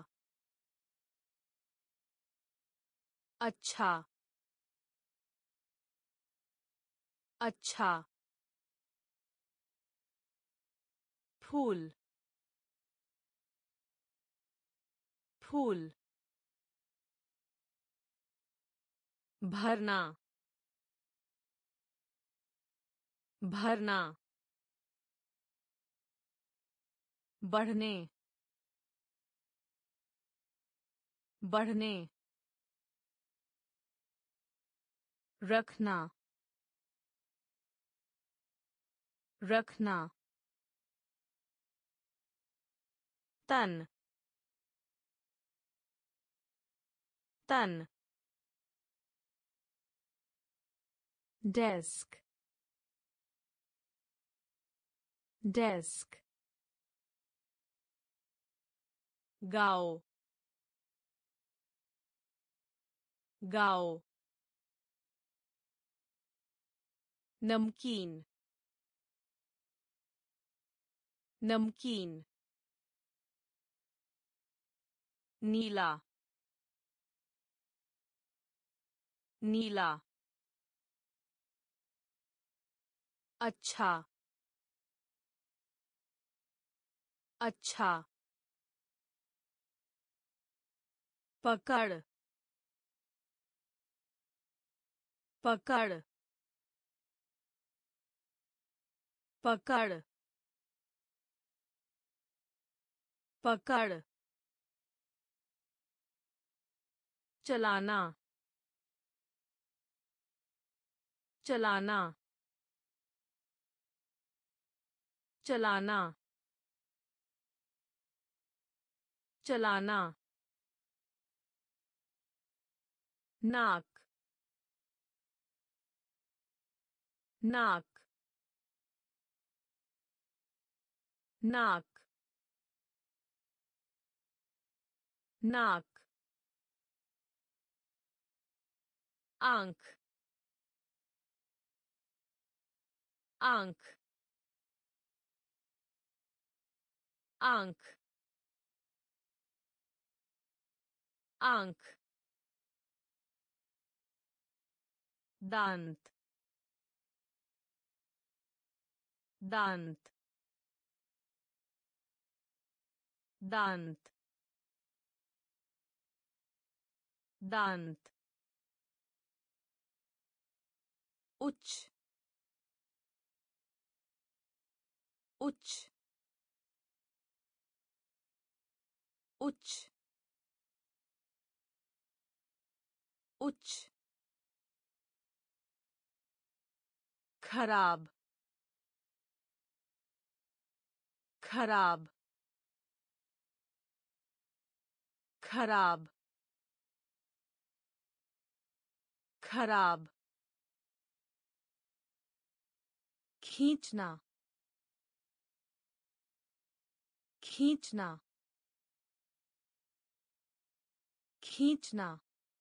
अच्छा अच्छा फूल फूल भरना भरना बढ़ने बढ़ने रखना रखना तन तन डेस्क डेस्क गाओ गाओ नमकीन नमकीन नीला नीला अच्छा अच्छा पकड़ पकड़ पकड़ पकड़ चलाना चलाना चलाना चलाना नाक नाक नाक नाक आंख आंख आंख आंख दांत दांत दांत दांत उच्च उच्च उच्च उच्च खराब खराब खराब खराब खींचना खींचना खींचना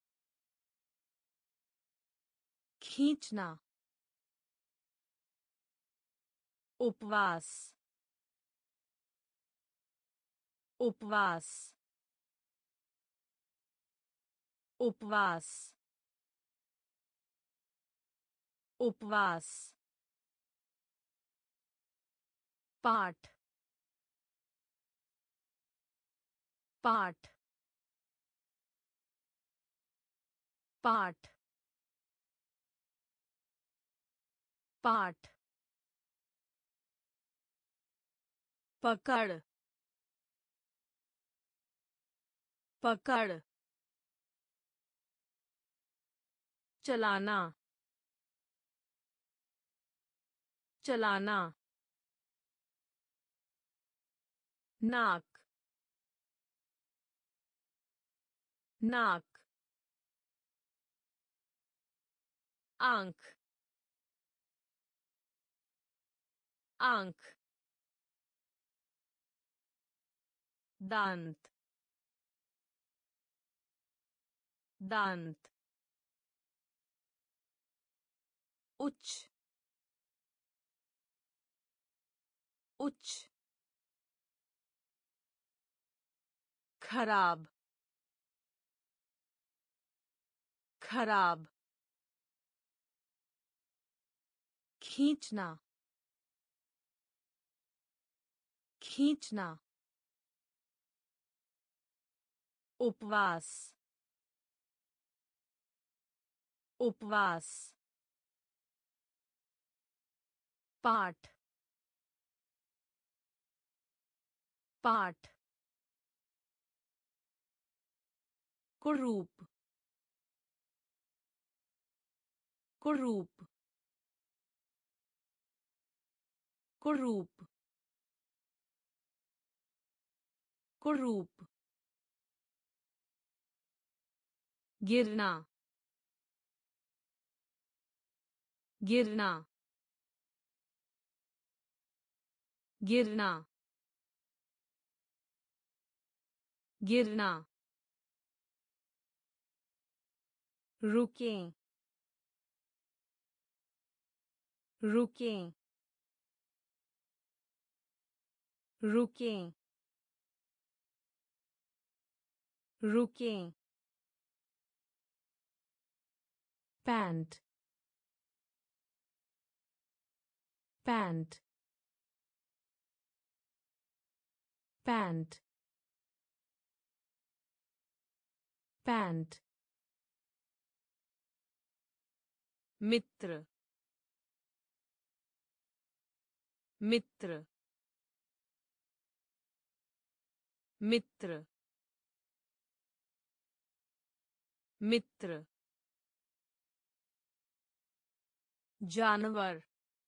खींचना उपवास उपवास उपवास उपवास पाठ पाठ पाठ पाठ पकड़ पकड़ चलाना चलाना नाक नाक आंख आंख दांत दांत उच्च उच्च खराब खराब खींचना खींचना उपवास उपवास पाठ पाठ कुरूप कुरूप कुरूप कुरूप गिरना गिरना गिरना गिरना रुकें रुकें रुकें रुकें पैंट पैंट पैंट पैंट मित्र मित्र मित्र मित्र जानवर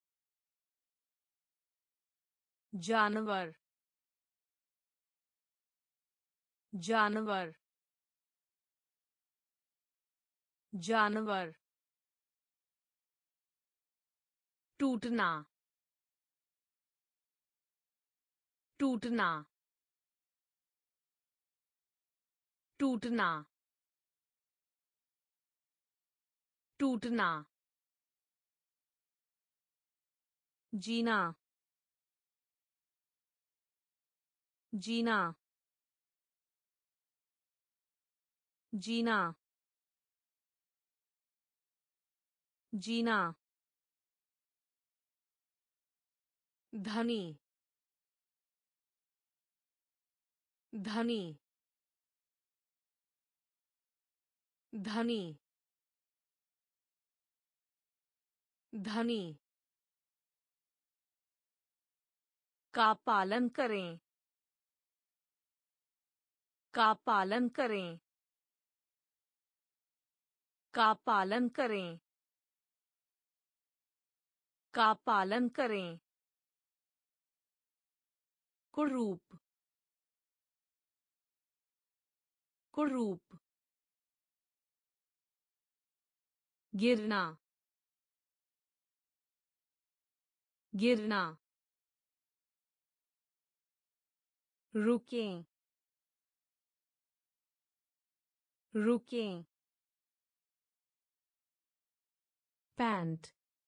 जानवर जानवर जानवर टूटना टूटना टूटना टूटना जीना जीना जीना जीना धनी धनी धनी धनी का पालन करें का पालन करें का पालन करें का पालन करें कुरूप कुरूप गिरना गिरना रुकें रुकें पैंट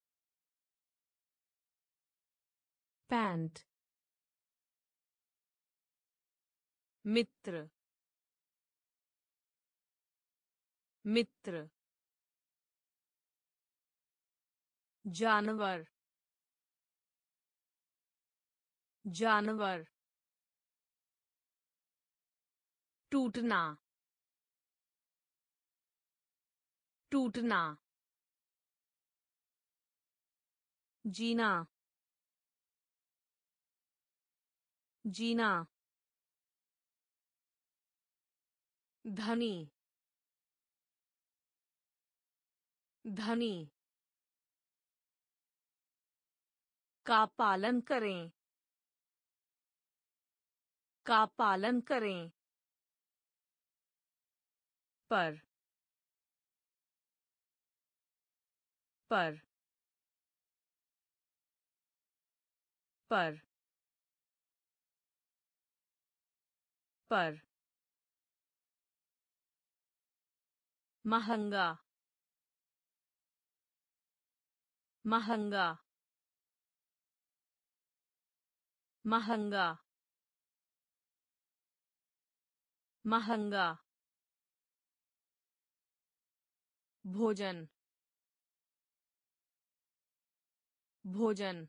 पैंट मित्र मित्र जानवर जानवर टूटना टूटना जीना जीना धनी धनी का पालन करें का पालन करें पर पर पर पर महंगा महंगा महंगा महंगा भोजन भोजन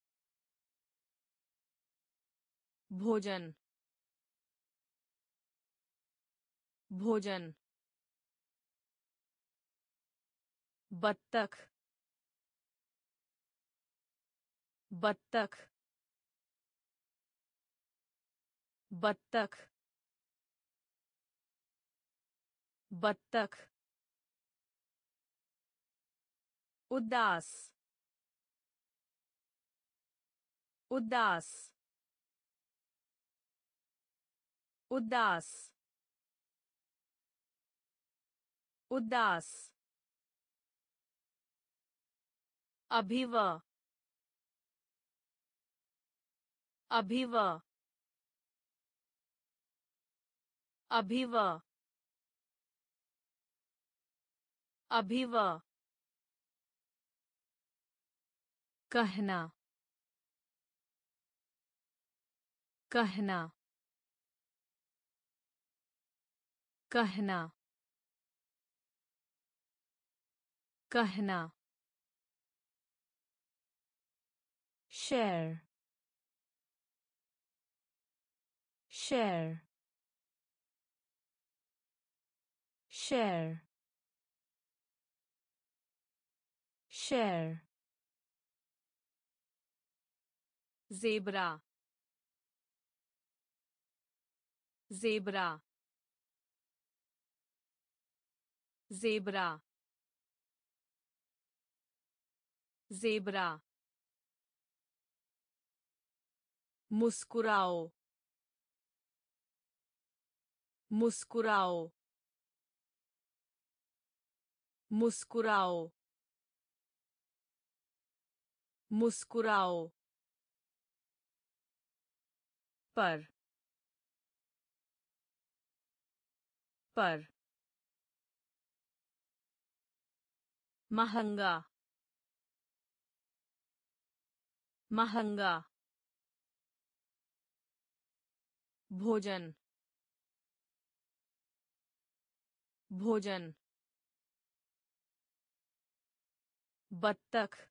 भोजन भोजन बत्तख बत्तख बत्तख बत्तख उदास उदास उदास उदास अभिवा अभिवा अभिवा अभिवा कहना कहना कहना कहना share share share share zebra zebra zebra zebra मुस्कुराओ मुस्कुराओ मुस्कुराओ मुस्कुराओ पर पर महंगा महंगा भोजन भोजन बत्तख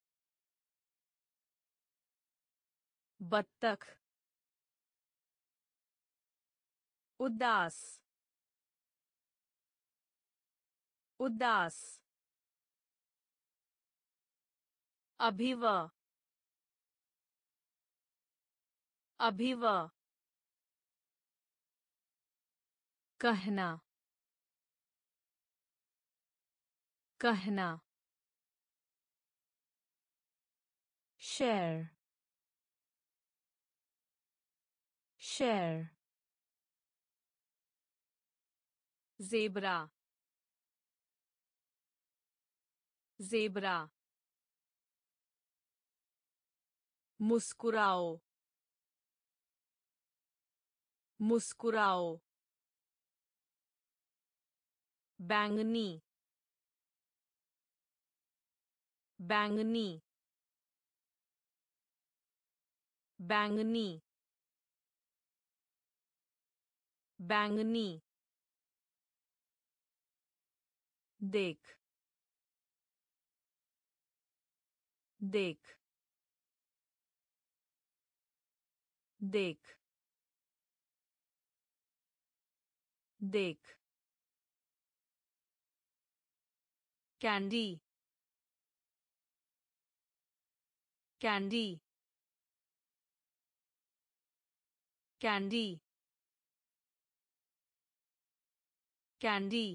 बत्तख उदास उदास अभिवा अभिवा कहना कहना share share zebra zebra मुस्कुराओ मुस्कुराओ बैंगनी बैंगनी बैंगनी बैंगनी देख देख देख देख कैंडी कैंडी कैंडी कैंडी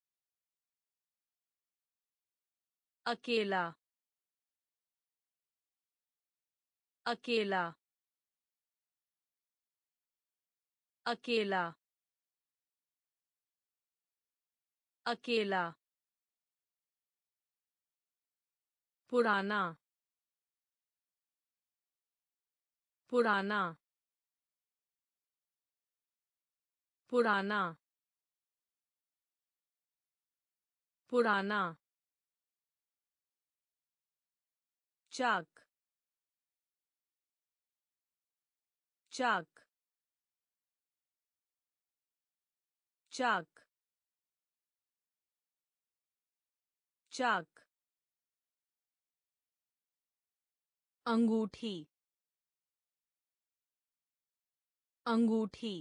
अकेला अकेला अकेला अकेला पुराना पुराना पुराना पुराना चाक चाक चाक चाक अंगूठी अंगूठी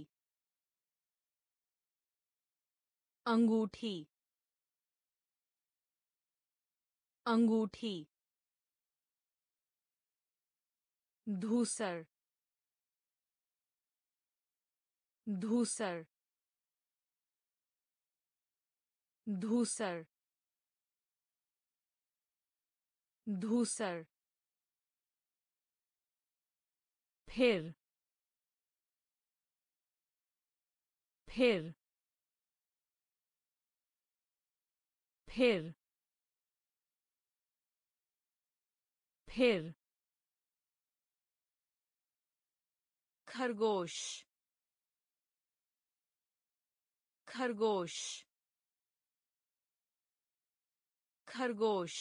अंगूठी अंगूठी धूसर धूसर धूसर धूसर फिर फिर फिर फिर खरगोश खरगोश खरगोश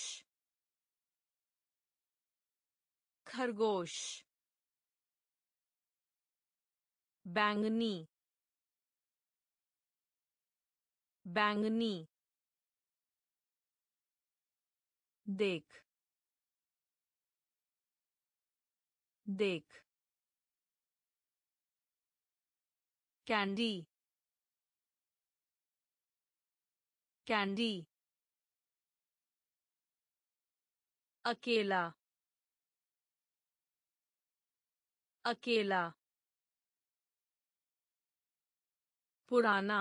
खरगोश बैंगनी बैंगनी देख देख कैंडी कैंडी अकेला अकेला पुराना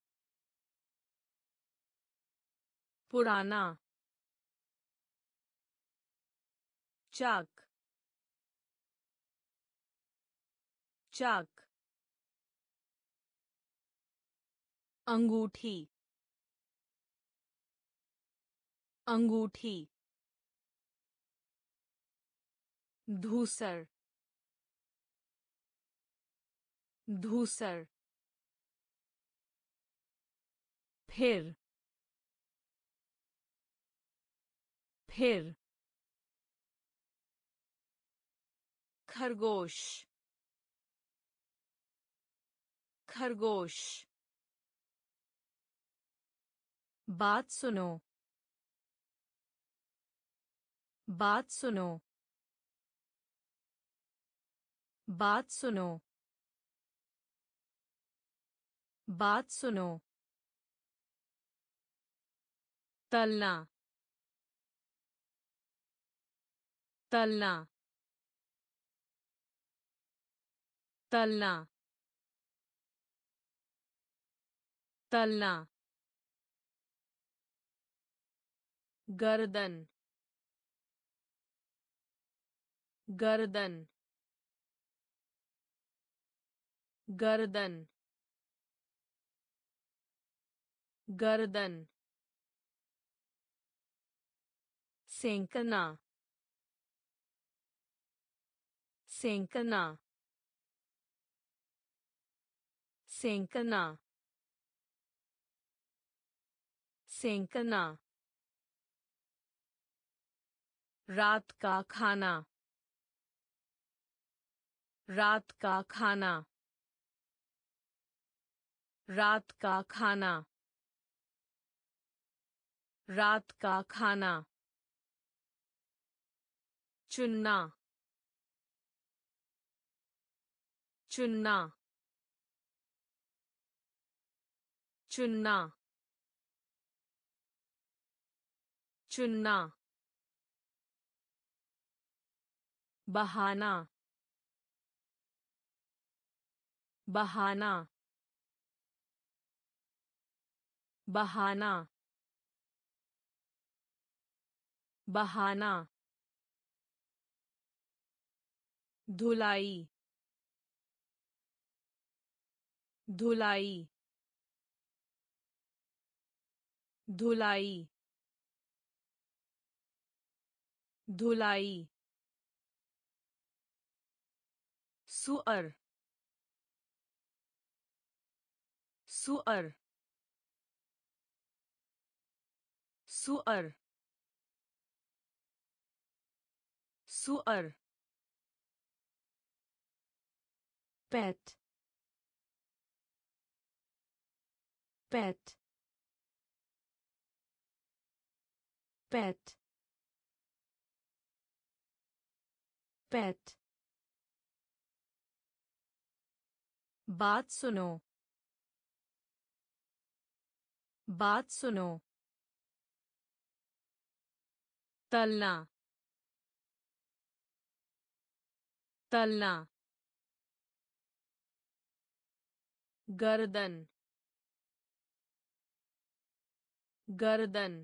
पुराना चाक चाक अंगूठी अंगूठी धूसर धूसर फिर फिर खरगोश खरगोश बात सुनो बात सुनो बात सुनो बात सुनो तलना तलना तलना तलना गर्दन गर्दन गर्दन गर्दन सेंकना सेंकना सेंकना सेंकना रात का खाना रात का खाना रात का खाना रात का खाना चुनना चुनना चुनना चुनना बहाना बहाना बहाना बहाना धुलाई धुलाई धुलाई धुलाई सुअर सुअर सुअर सुअर पेट पेट पेट पेट बात सुनो बात सुनो तलना तलना गर्दन गर्दन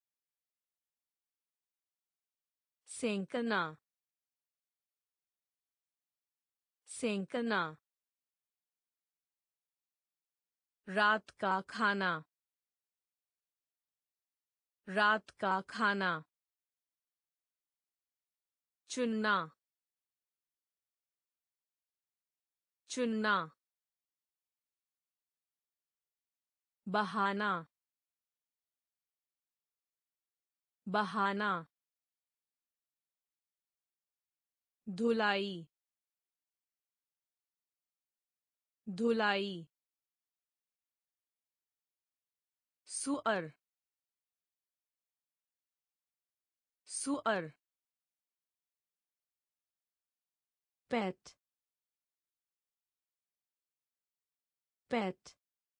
सेंकना सेंकना रात का खाना रात का खाना चुनना चुनना बहाना बहाना धुलाई धुलाई सुअर सुअर pet pet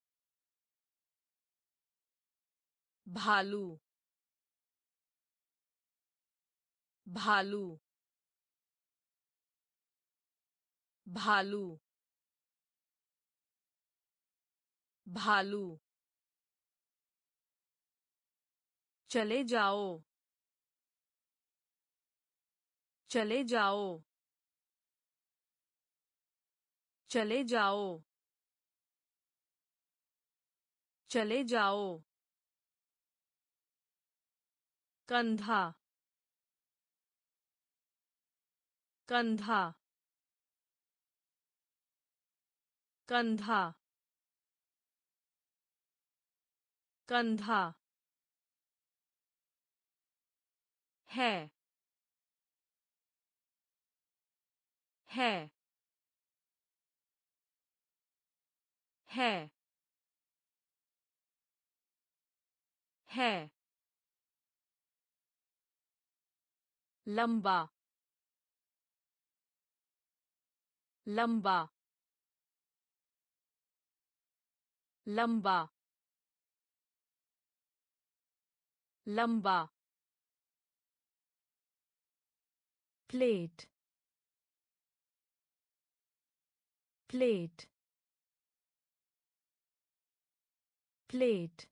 भालू भालू भालू भालू चले जाओ चले जाओ चले जाओ चले जाओ कंधा कंधा कंधा कंधा है है है है लंबा लंबा लंबा लंबा plate plate plate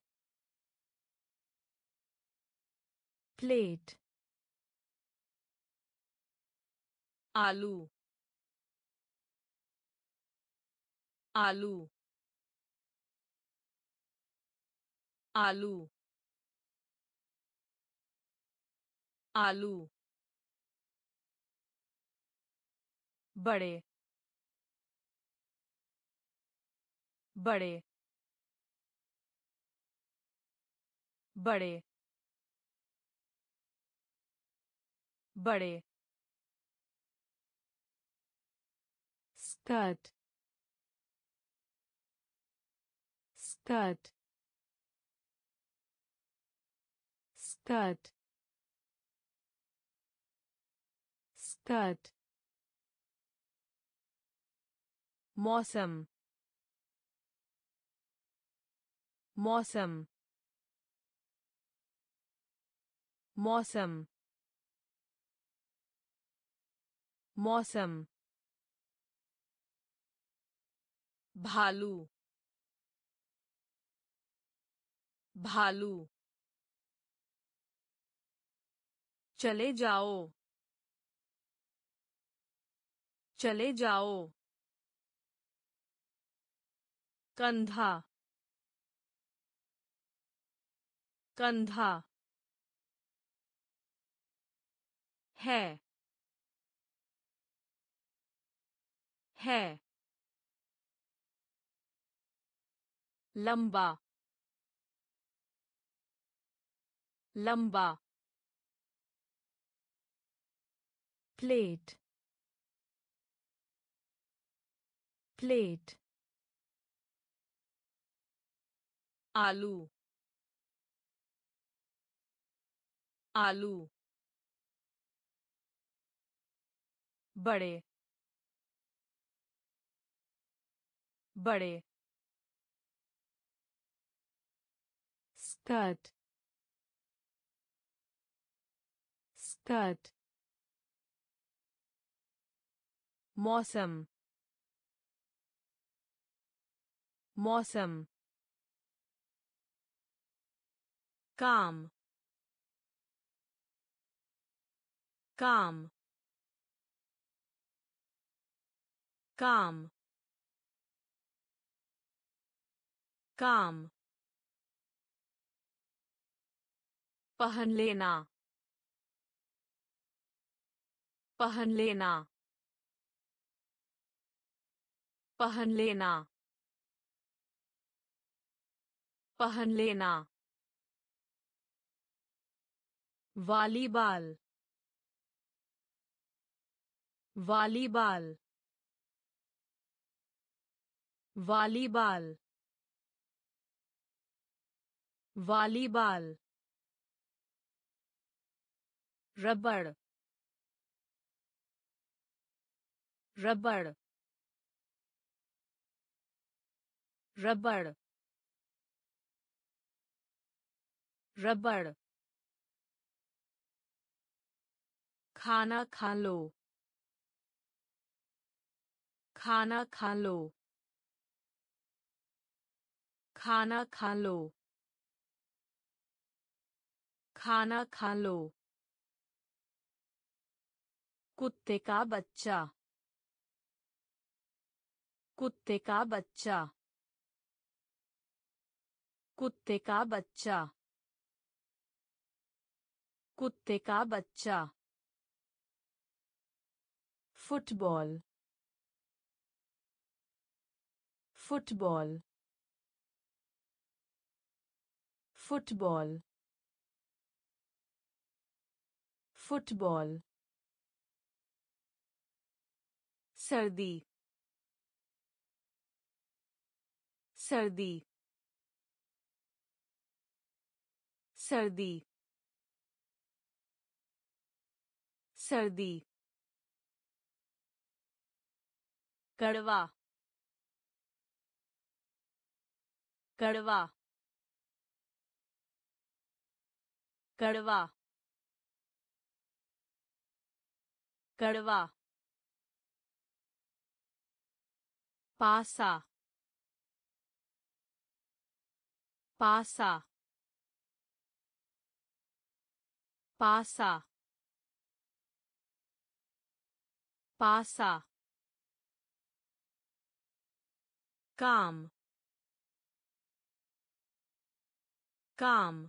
plate आलू आलू आलू आलू बड़े बड़े बड़े बड़े skirt skirt skirt skirt मौसम मौसम मौसम मौसम भालू भालू चले जाओ चले जाओ कंधा कंधा है है लंबा लंबा plate plate आलू आलू बड़े बड़े skirt skirt मौसम मौसम काम काम काम काम पहन लेना पहन लेना पहन लेना पहन लेना वॉलीबॉल वॉलीबॉल वॉलीबॉल वॉलीबॉल रबड़ रबड़ रबड़ रबड़ खाना खा लो खाना खा लो खाना खा लो खाना खा लो कुत्ते का बच्चा कुत्ते का बच्चा कुत्ते का बच्चा कुत्ते का बच्चा फुटबॉल फुटबॉल फुटबॉल फुटबॉल सर्दी सर्दी सर्दी सर्दी कड़वा कड़वा कड़वा कड़वा पासा पासा पासा पासा काम काम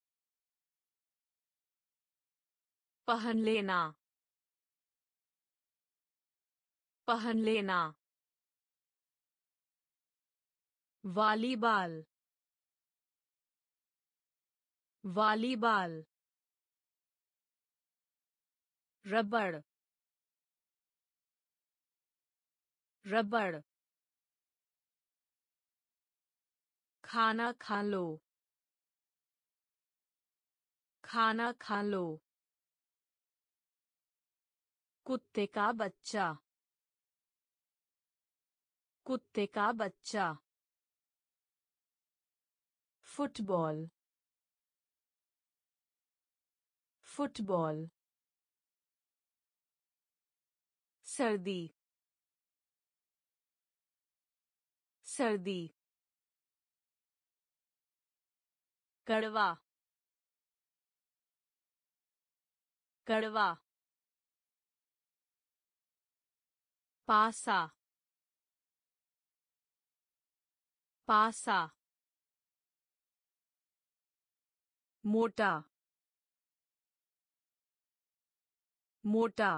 पहन लेना पहन लेना वॉलीबॉल वॉलीबॉल रबड़ रबड़ खाना खा लो खाना खा लो कुत्ते का बच्चा कुत्ते का बच्चा फुटबॉल फुटबॉल सर्दी सर्दी कड़वा कड़वा पासा पासा मोटा मोटा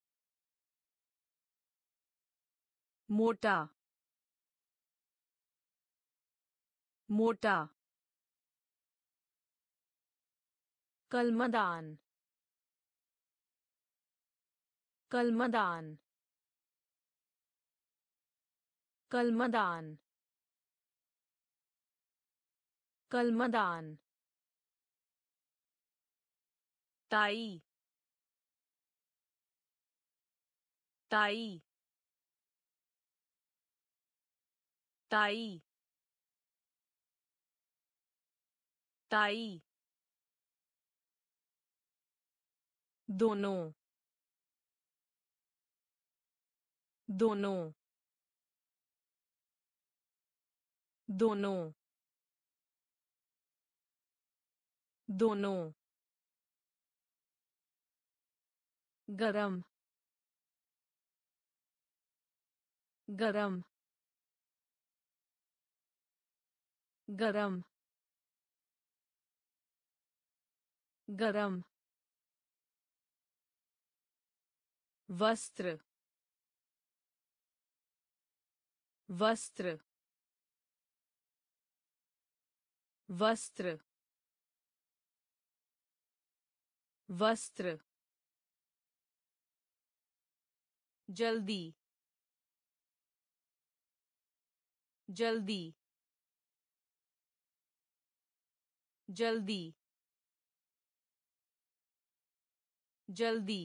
मोटा मोटा कलमदान कलमदान कलमदान कलमदान ताई ताई ताई ताई दोनों दोनों दोनों दोनों गरम गरम गरम गरम वस्त्र वस्त्र वस्त्र वस्त्र जल्दी जल्दी जल्दी जल्दी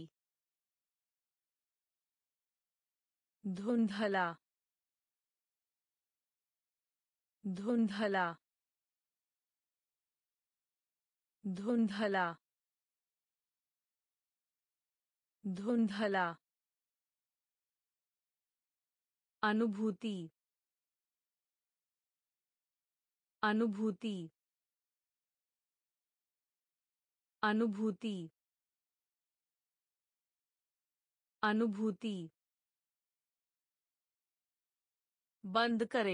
धुंधला धुंधला धुंधला धुंधला अनुभूति अनुभूति अनुभूति अनुभूति बंद करे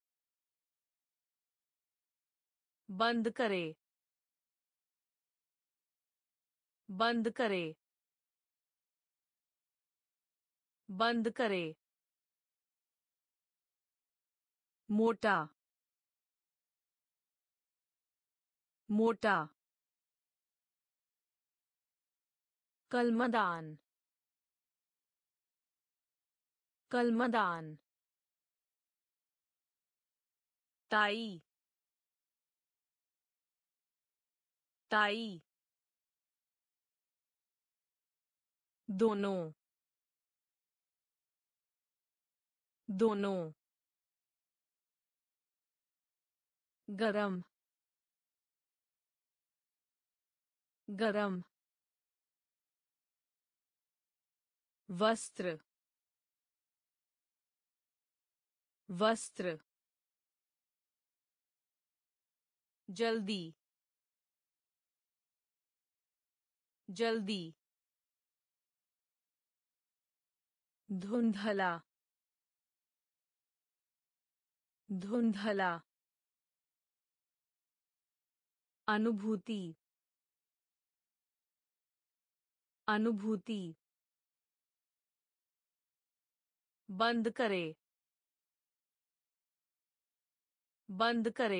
बंद करे बंद करे बंद करे मोटा मोटा कलमदान कलमदान ताई ताई दोनों दोनों गरम गरम वस्त्र वस्त्र जल्दी जल्दी धुंधला धुंधला अनुभूति अनुभूति बंद करे बंद करे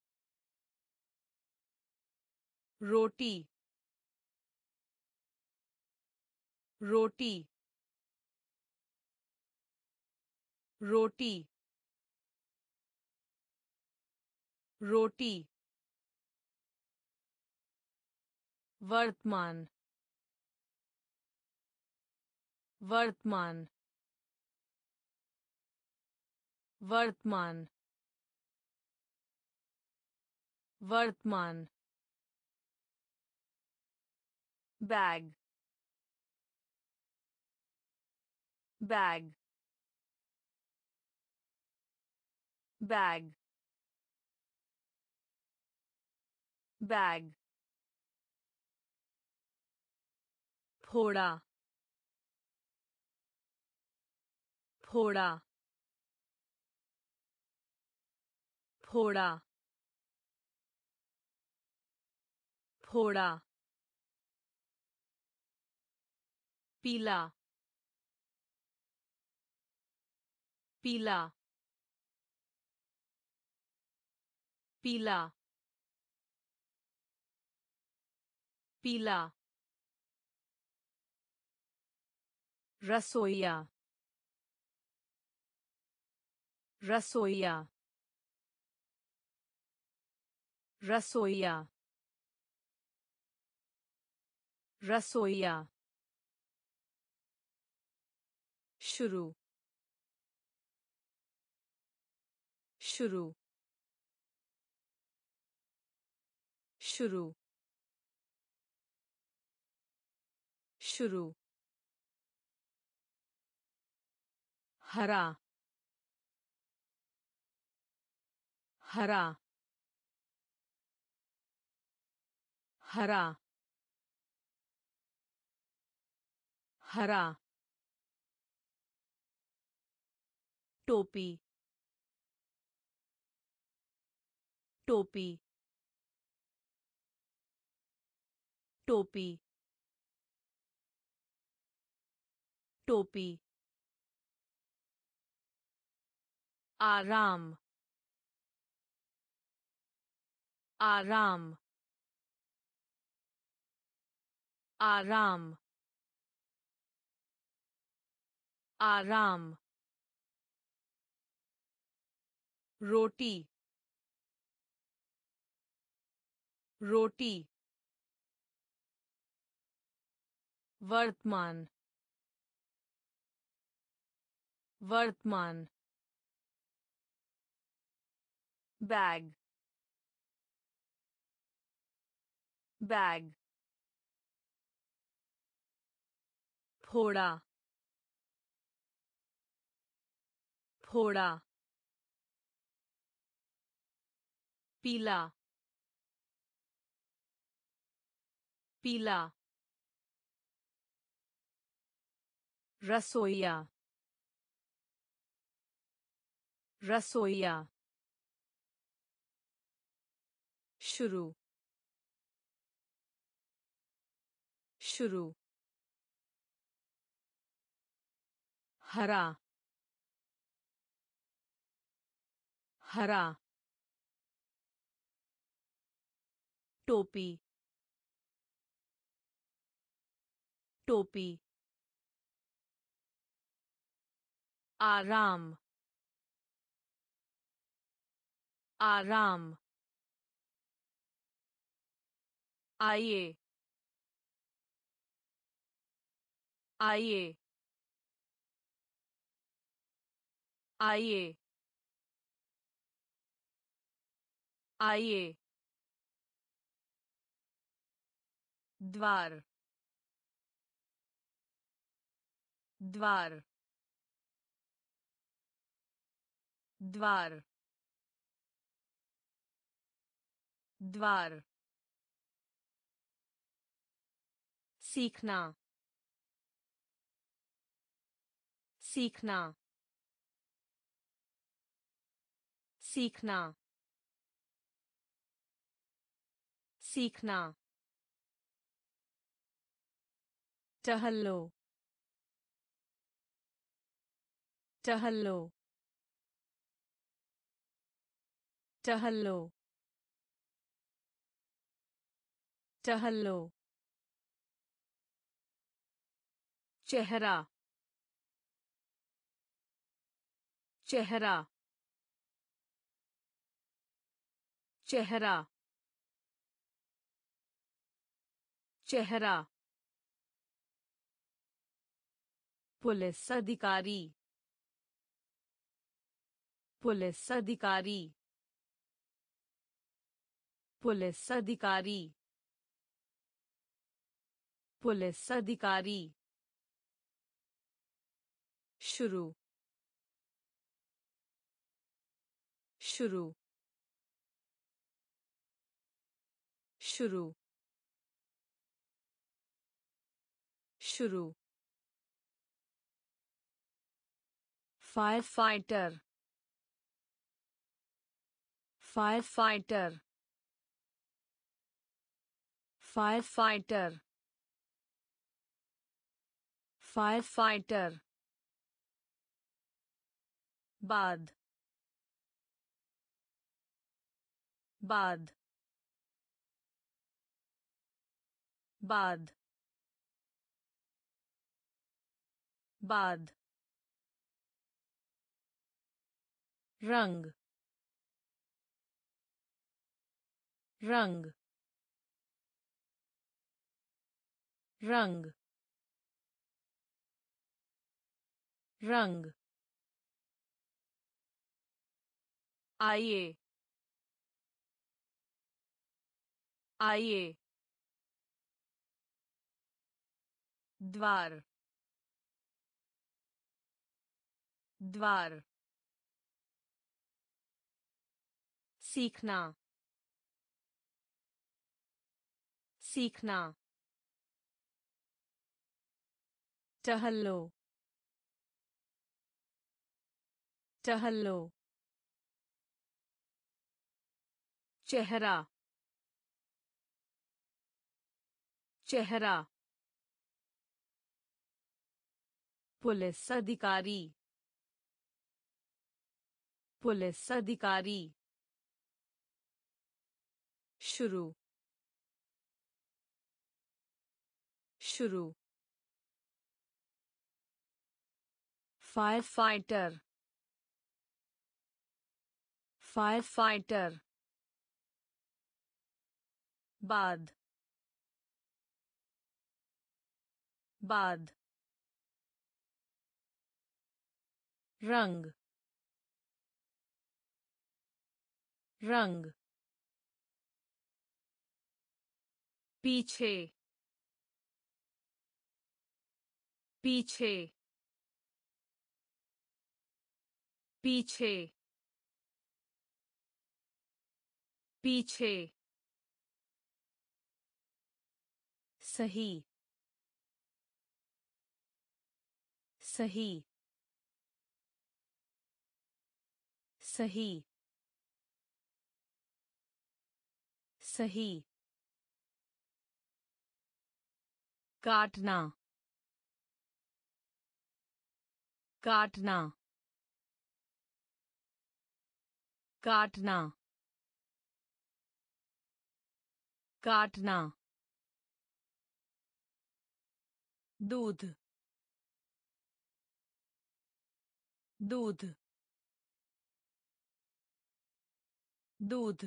रोटी रोटी रोटी रोटी वर्तमान वर्तमान वर्तमान वर्तमान बैग बैग बैग बैग फोड़ा फोड़ा फोड़ा फोड़ा पीला पीला पीला पीला रसोइया रसोइया रसोइया रसोइया शुरू शुरू शुरू शुरू हरा हरा हरा हरा टोपी टोपी टोपी टोपी आराम आराम आराम आराम रोटी रोटी वर्तमान वर्तमान बैग बैग फोड़ा फोड़ा पीला पीला रसोइया रसोइया शुरू शुरू हरा हरा टोपी टोपी आराम आराम आइए आइए आइए आइए द्वार द्वार द्वार द्वार सीखना सीखना सीखना सीखना टहलो टहलो टहलो टहलो चेहरा चेहरा चेहरा चेहरा पुलिस अधिकारी पुलिस अधिकारी पुलिस अधिकारी पुलिस अधिकारी शुरू शुरू शुरू शुरू fire fighter fire fighter fire fighter fire fighter बाद बाद बाद बाद रंग रंग रंग रंग आइए आइए द्वार द्वार सीखना सीखना टहल लो टहल लो चेहरा चेहरा पुलिस अधिकारी पुलिस अधिकारी शुरू शुरू फायर फाइटर फायर फाइटर बाद बाद रंग रंग पीछे पीछे पीछे पीछे सही सही सही सही काटना काटना काटना काटना दूध दूध दूध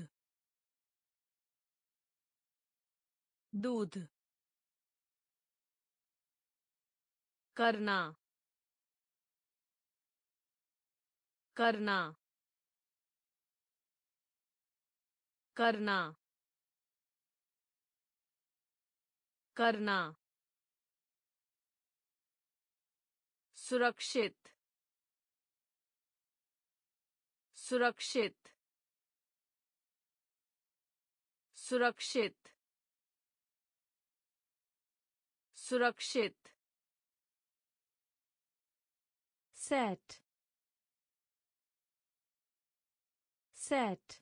दूध करना करना करना करना सुरक्षित सुरक्षित सुरक्षित सुरक्षित set set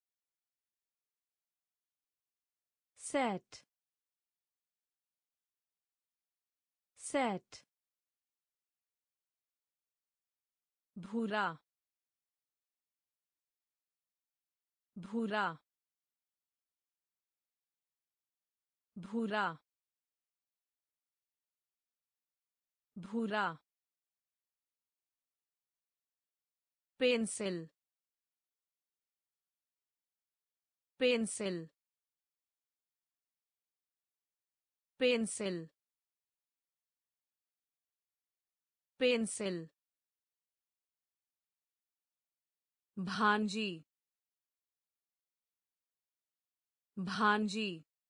set set भूरा भूरा भूरा भूरा पेंसिल पेंसिल पेंसिल पेंसिल भांजी भांजी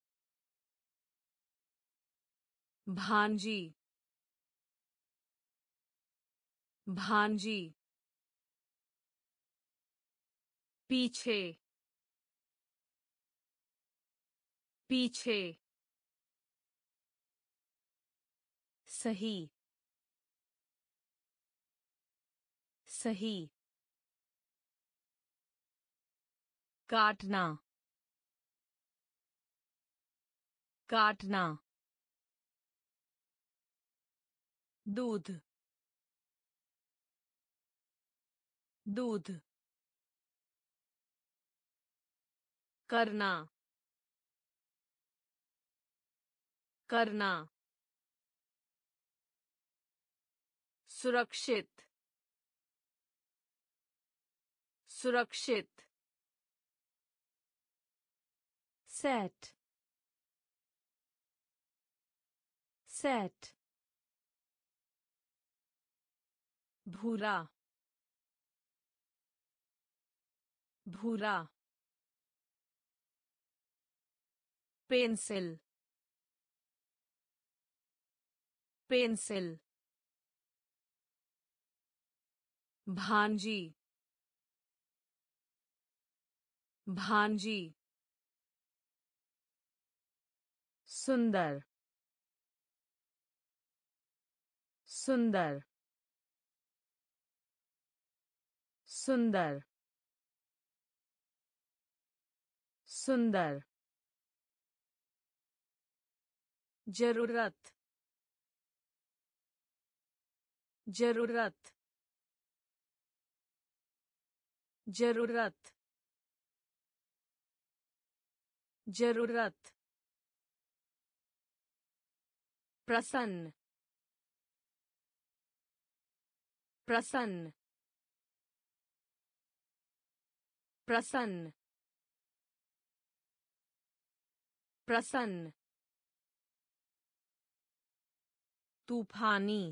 भांजी भांजी पीछे पीछे सही सही काटना काटना दूध दूध करना करना सुरक्षित सुरक्षित set set भूरा भूरा पेंसिल पेंसिल भांजी भांजी सुंदर सुंदर सुंदर सुंदर जरूरत जरूरत जरूरत जरूरत प्रसन्न प्रसन्न प्रसन्न प्रसन्न तूफानी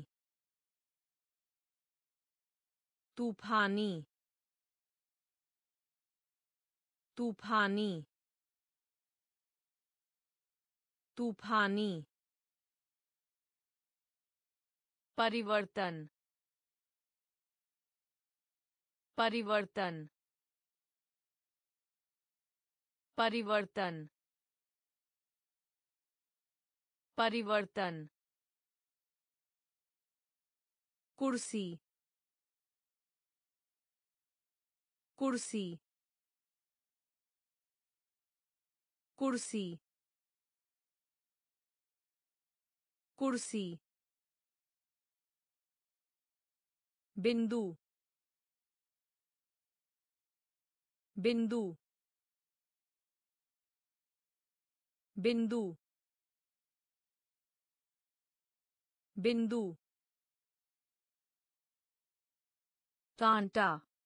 तूफानी तूफानी तूफानी परिवर्तन परिवर्तन परिवर्तन परिवर्तन कुर्सी कुर्सी कुर्सी कुर्सी बिंदु बिंदु बिंदु बिंदु कांटा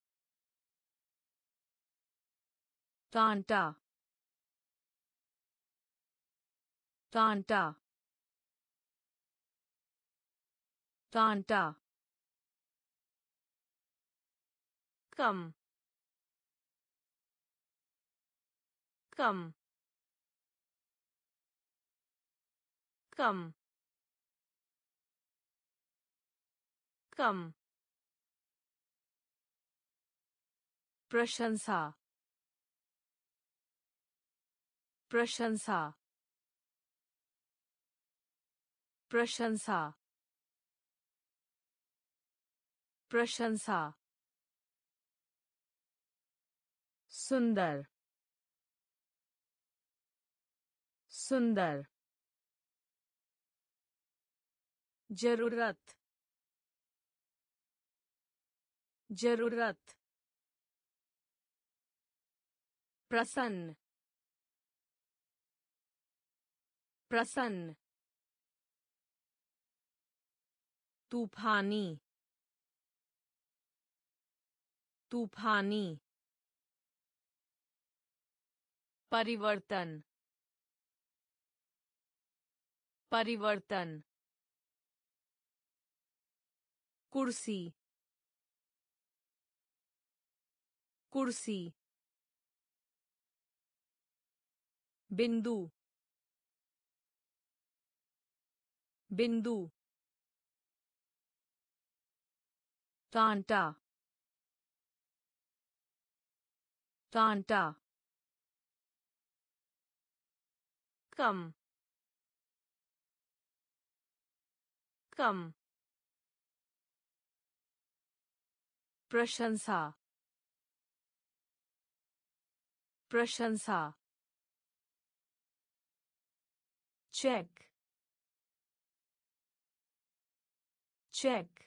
कांटा कांटा कांटा कम कम कम कम प्रशंसा प्रशंसा प्रशंसा प्रशंसा सुंदर सुंदर जरूरत जरूरत प्रसन्न प्रसन्न तूफानी तूफानी परिवर्तन परिवर्तन कुर्सी कुर्सी बिंदु बिंदु कांटा कांटा कम कम प्रशंसा प्रशंसा चेक चेक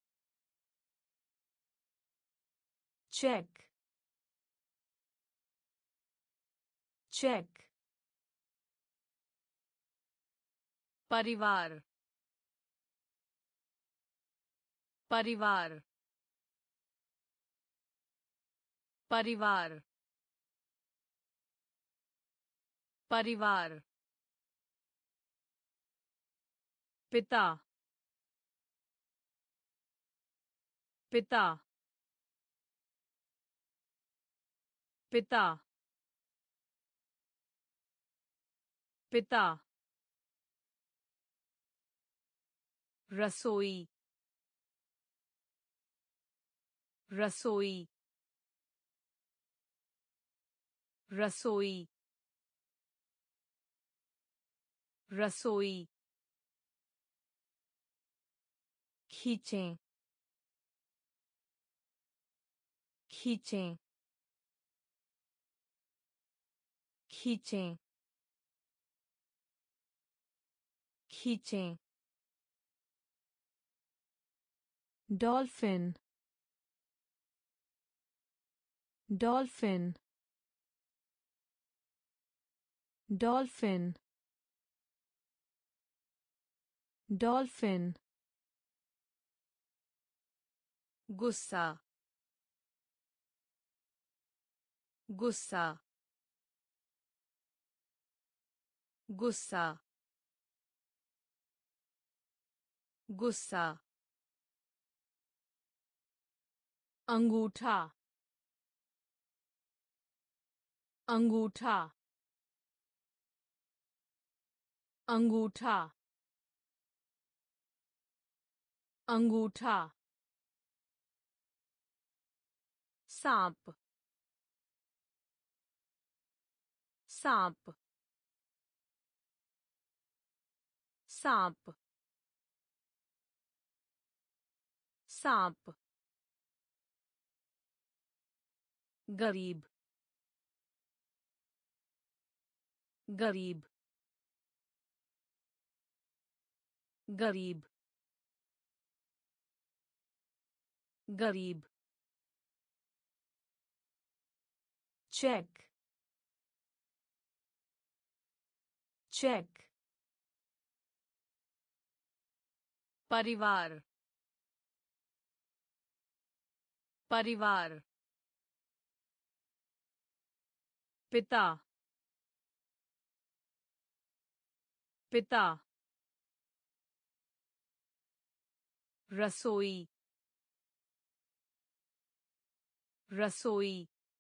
चेक चेक परिवार परिवार परिवार परिवार पिता पिता पिता पिता रसोई रसोई रसोई रसोई खींचें खींचें खींचें खींचें dolphin dolphin dolphin dolphin गुस्सा गुस्सा गुस्सा गुस्सा अंगूठा अंगूठा अंगूठा अंगूठा सांप सांप सांप सांप गरीब गरीब गरीब गरीब check check परिवार परिवार पिता पिता रसोई रसोई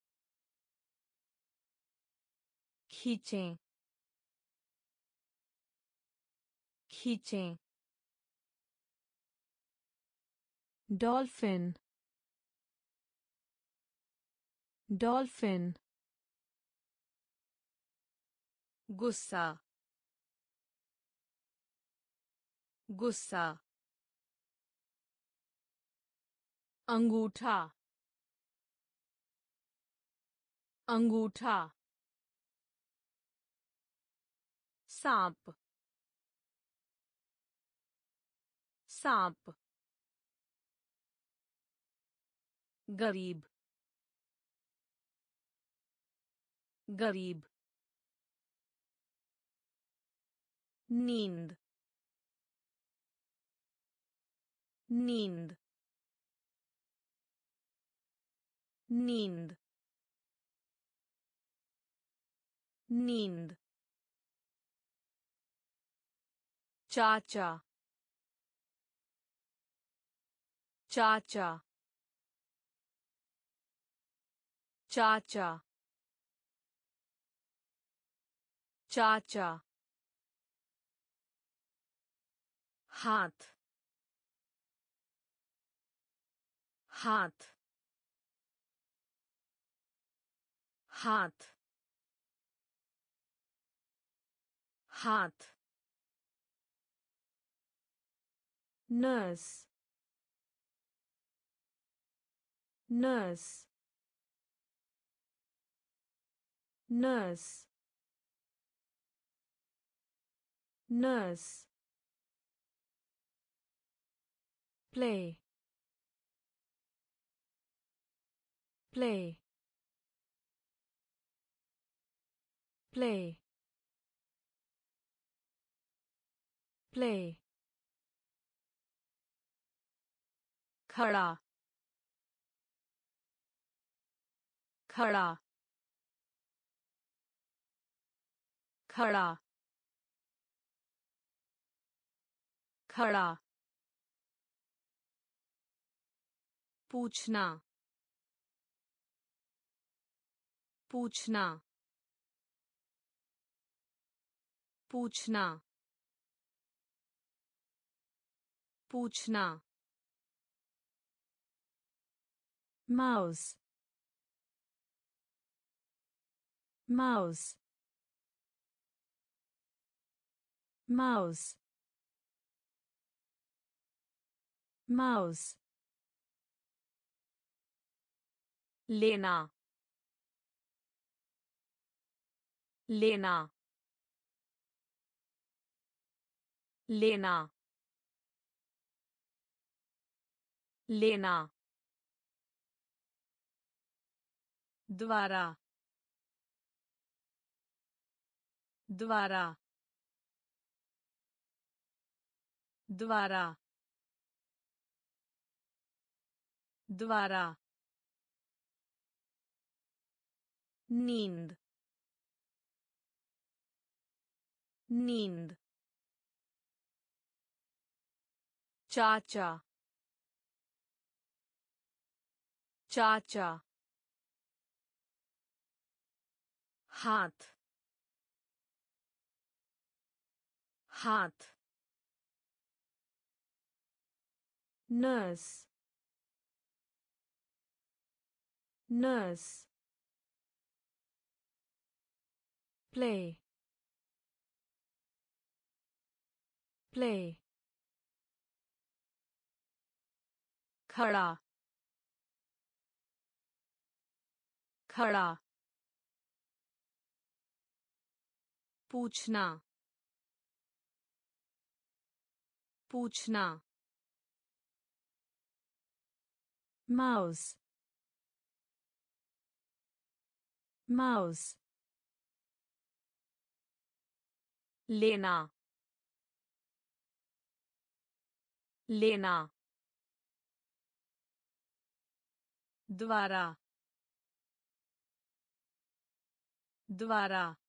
खींचें खींचें dolphin dolphin गुस्सा गुस्सा अंगूठा अंगूठा सांप सांप गरीब गरीब नींद नींद नींद नींद चाचा चाचा चाचा चाचा हाथ हाथ हाथ हाथ nurse nurse nurse nurse play play play play खड़ा खड़ा खड़ा खड़ा पूछना पूछना पूछना पूछना mouse mouse mouse, mouse, लेना लेना लेना लेना द्वारा द्वारा द्वारा द्वारा नींद नींद चाचा चाचा हाथ हाथ nurse, nurse, play, play, खड़ा खड़ा पूछना पूछना mouse, mouse, लेना लेना द्वारा द्वारा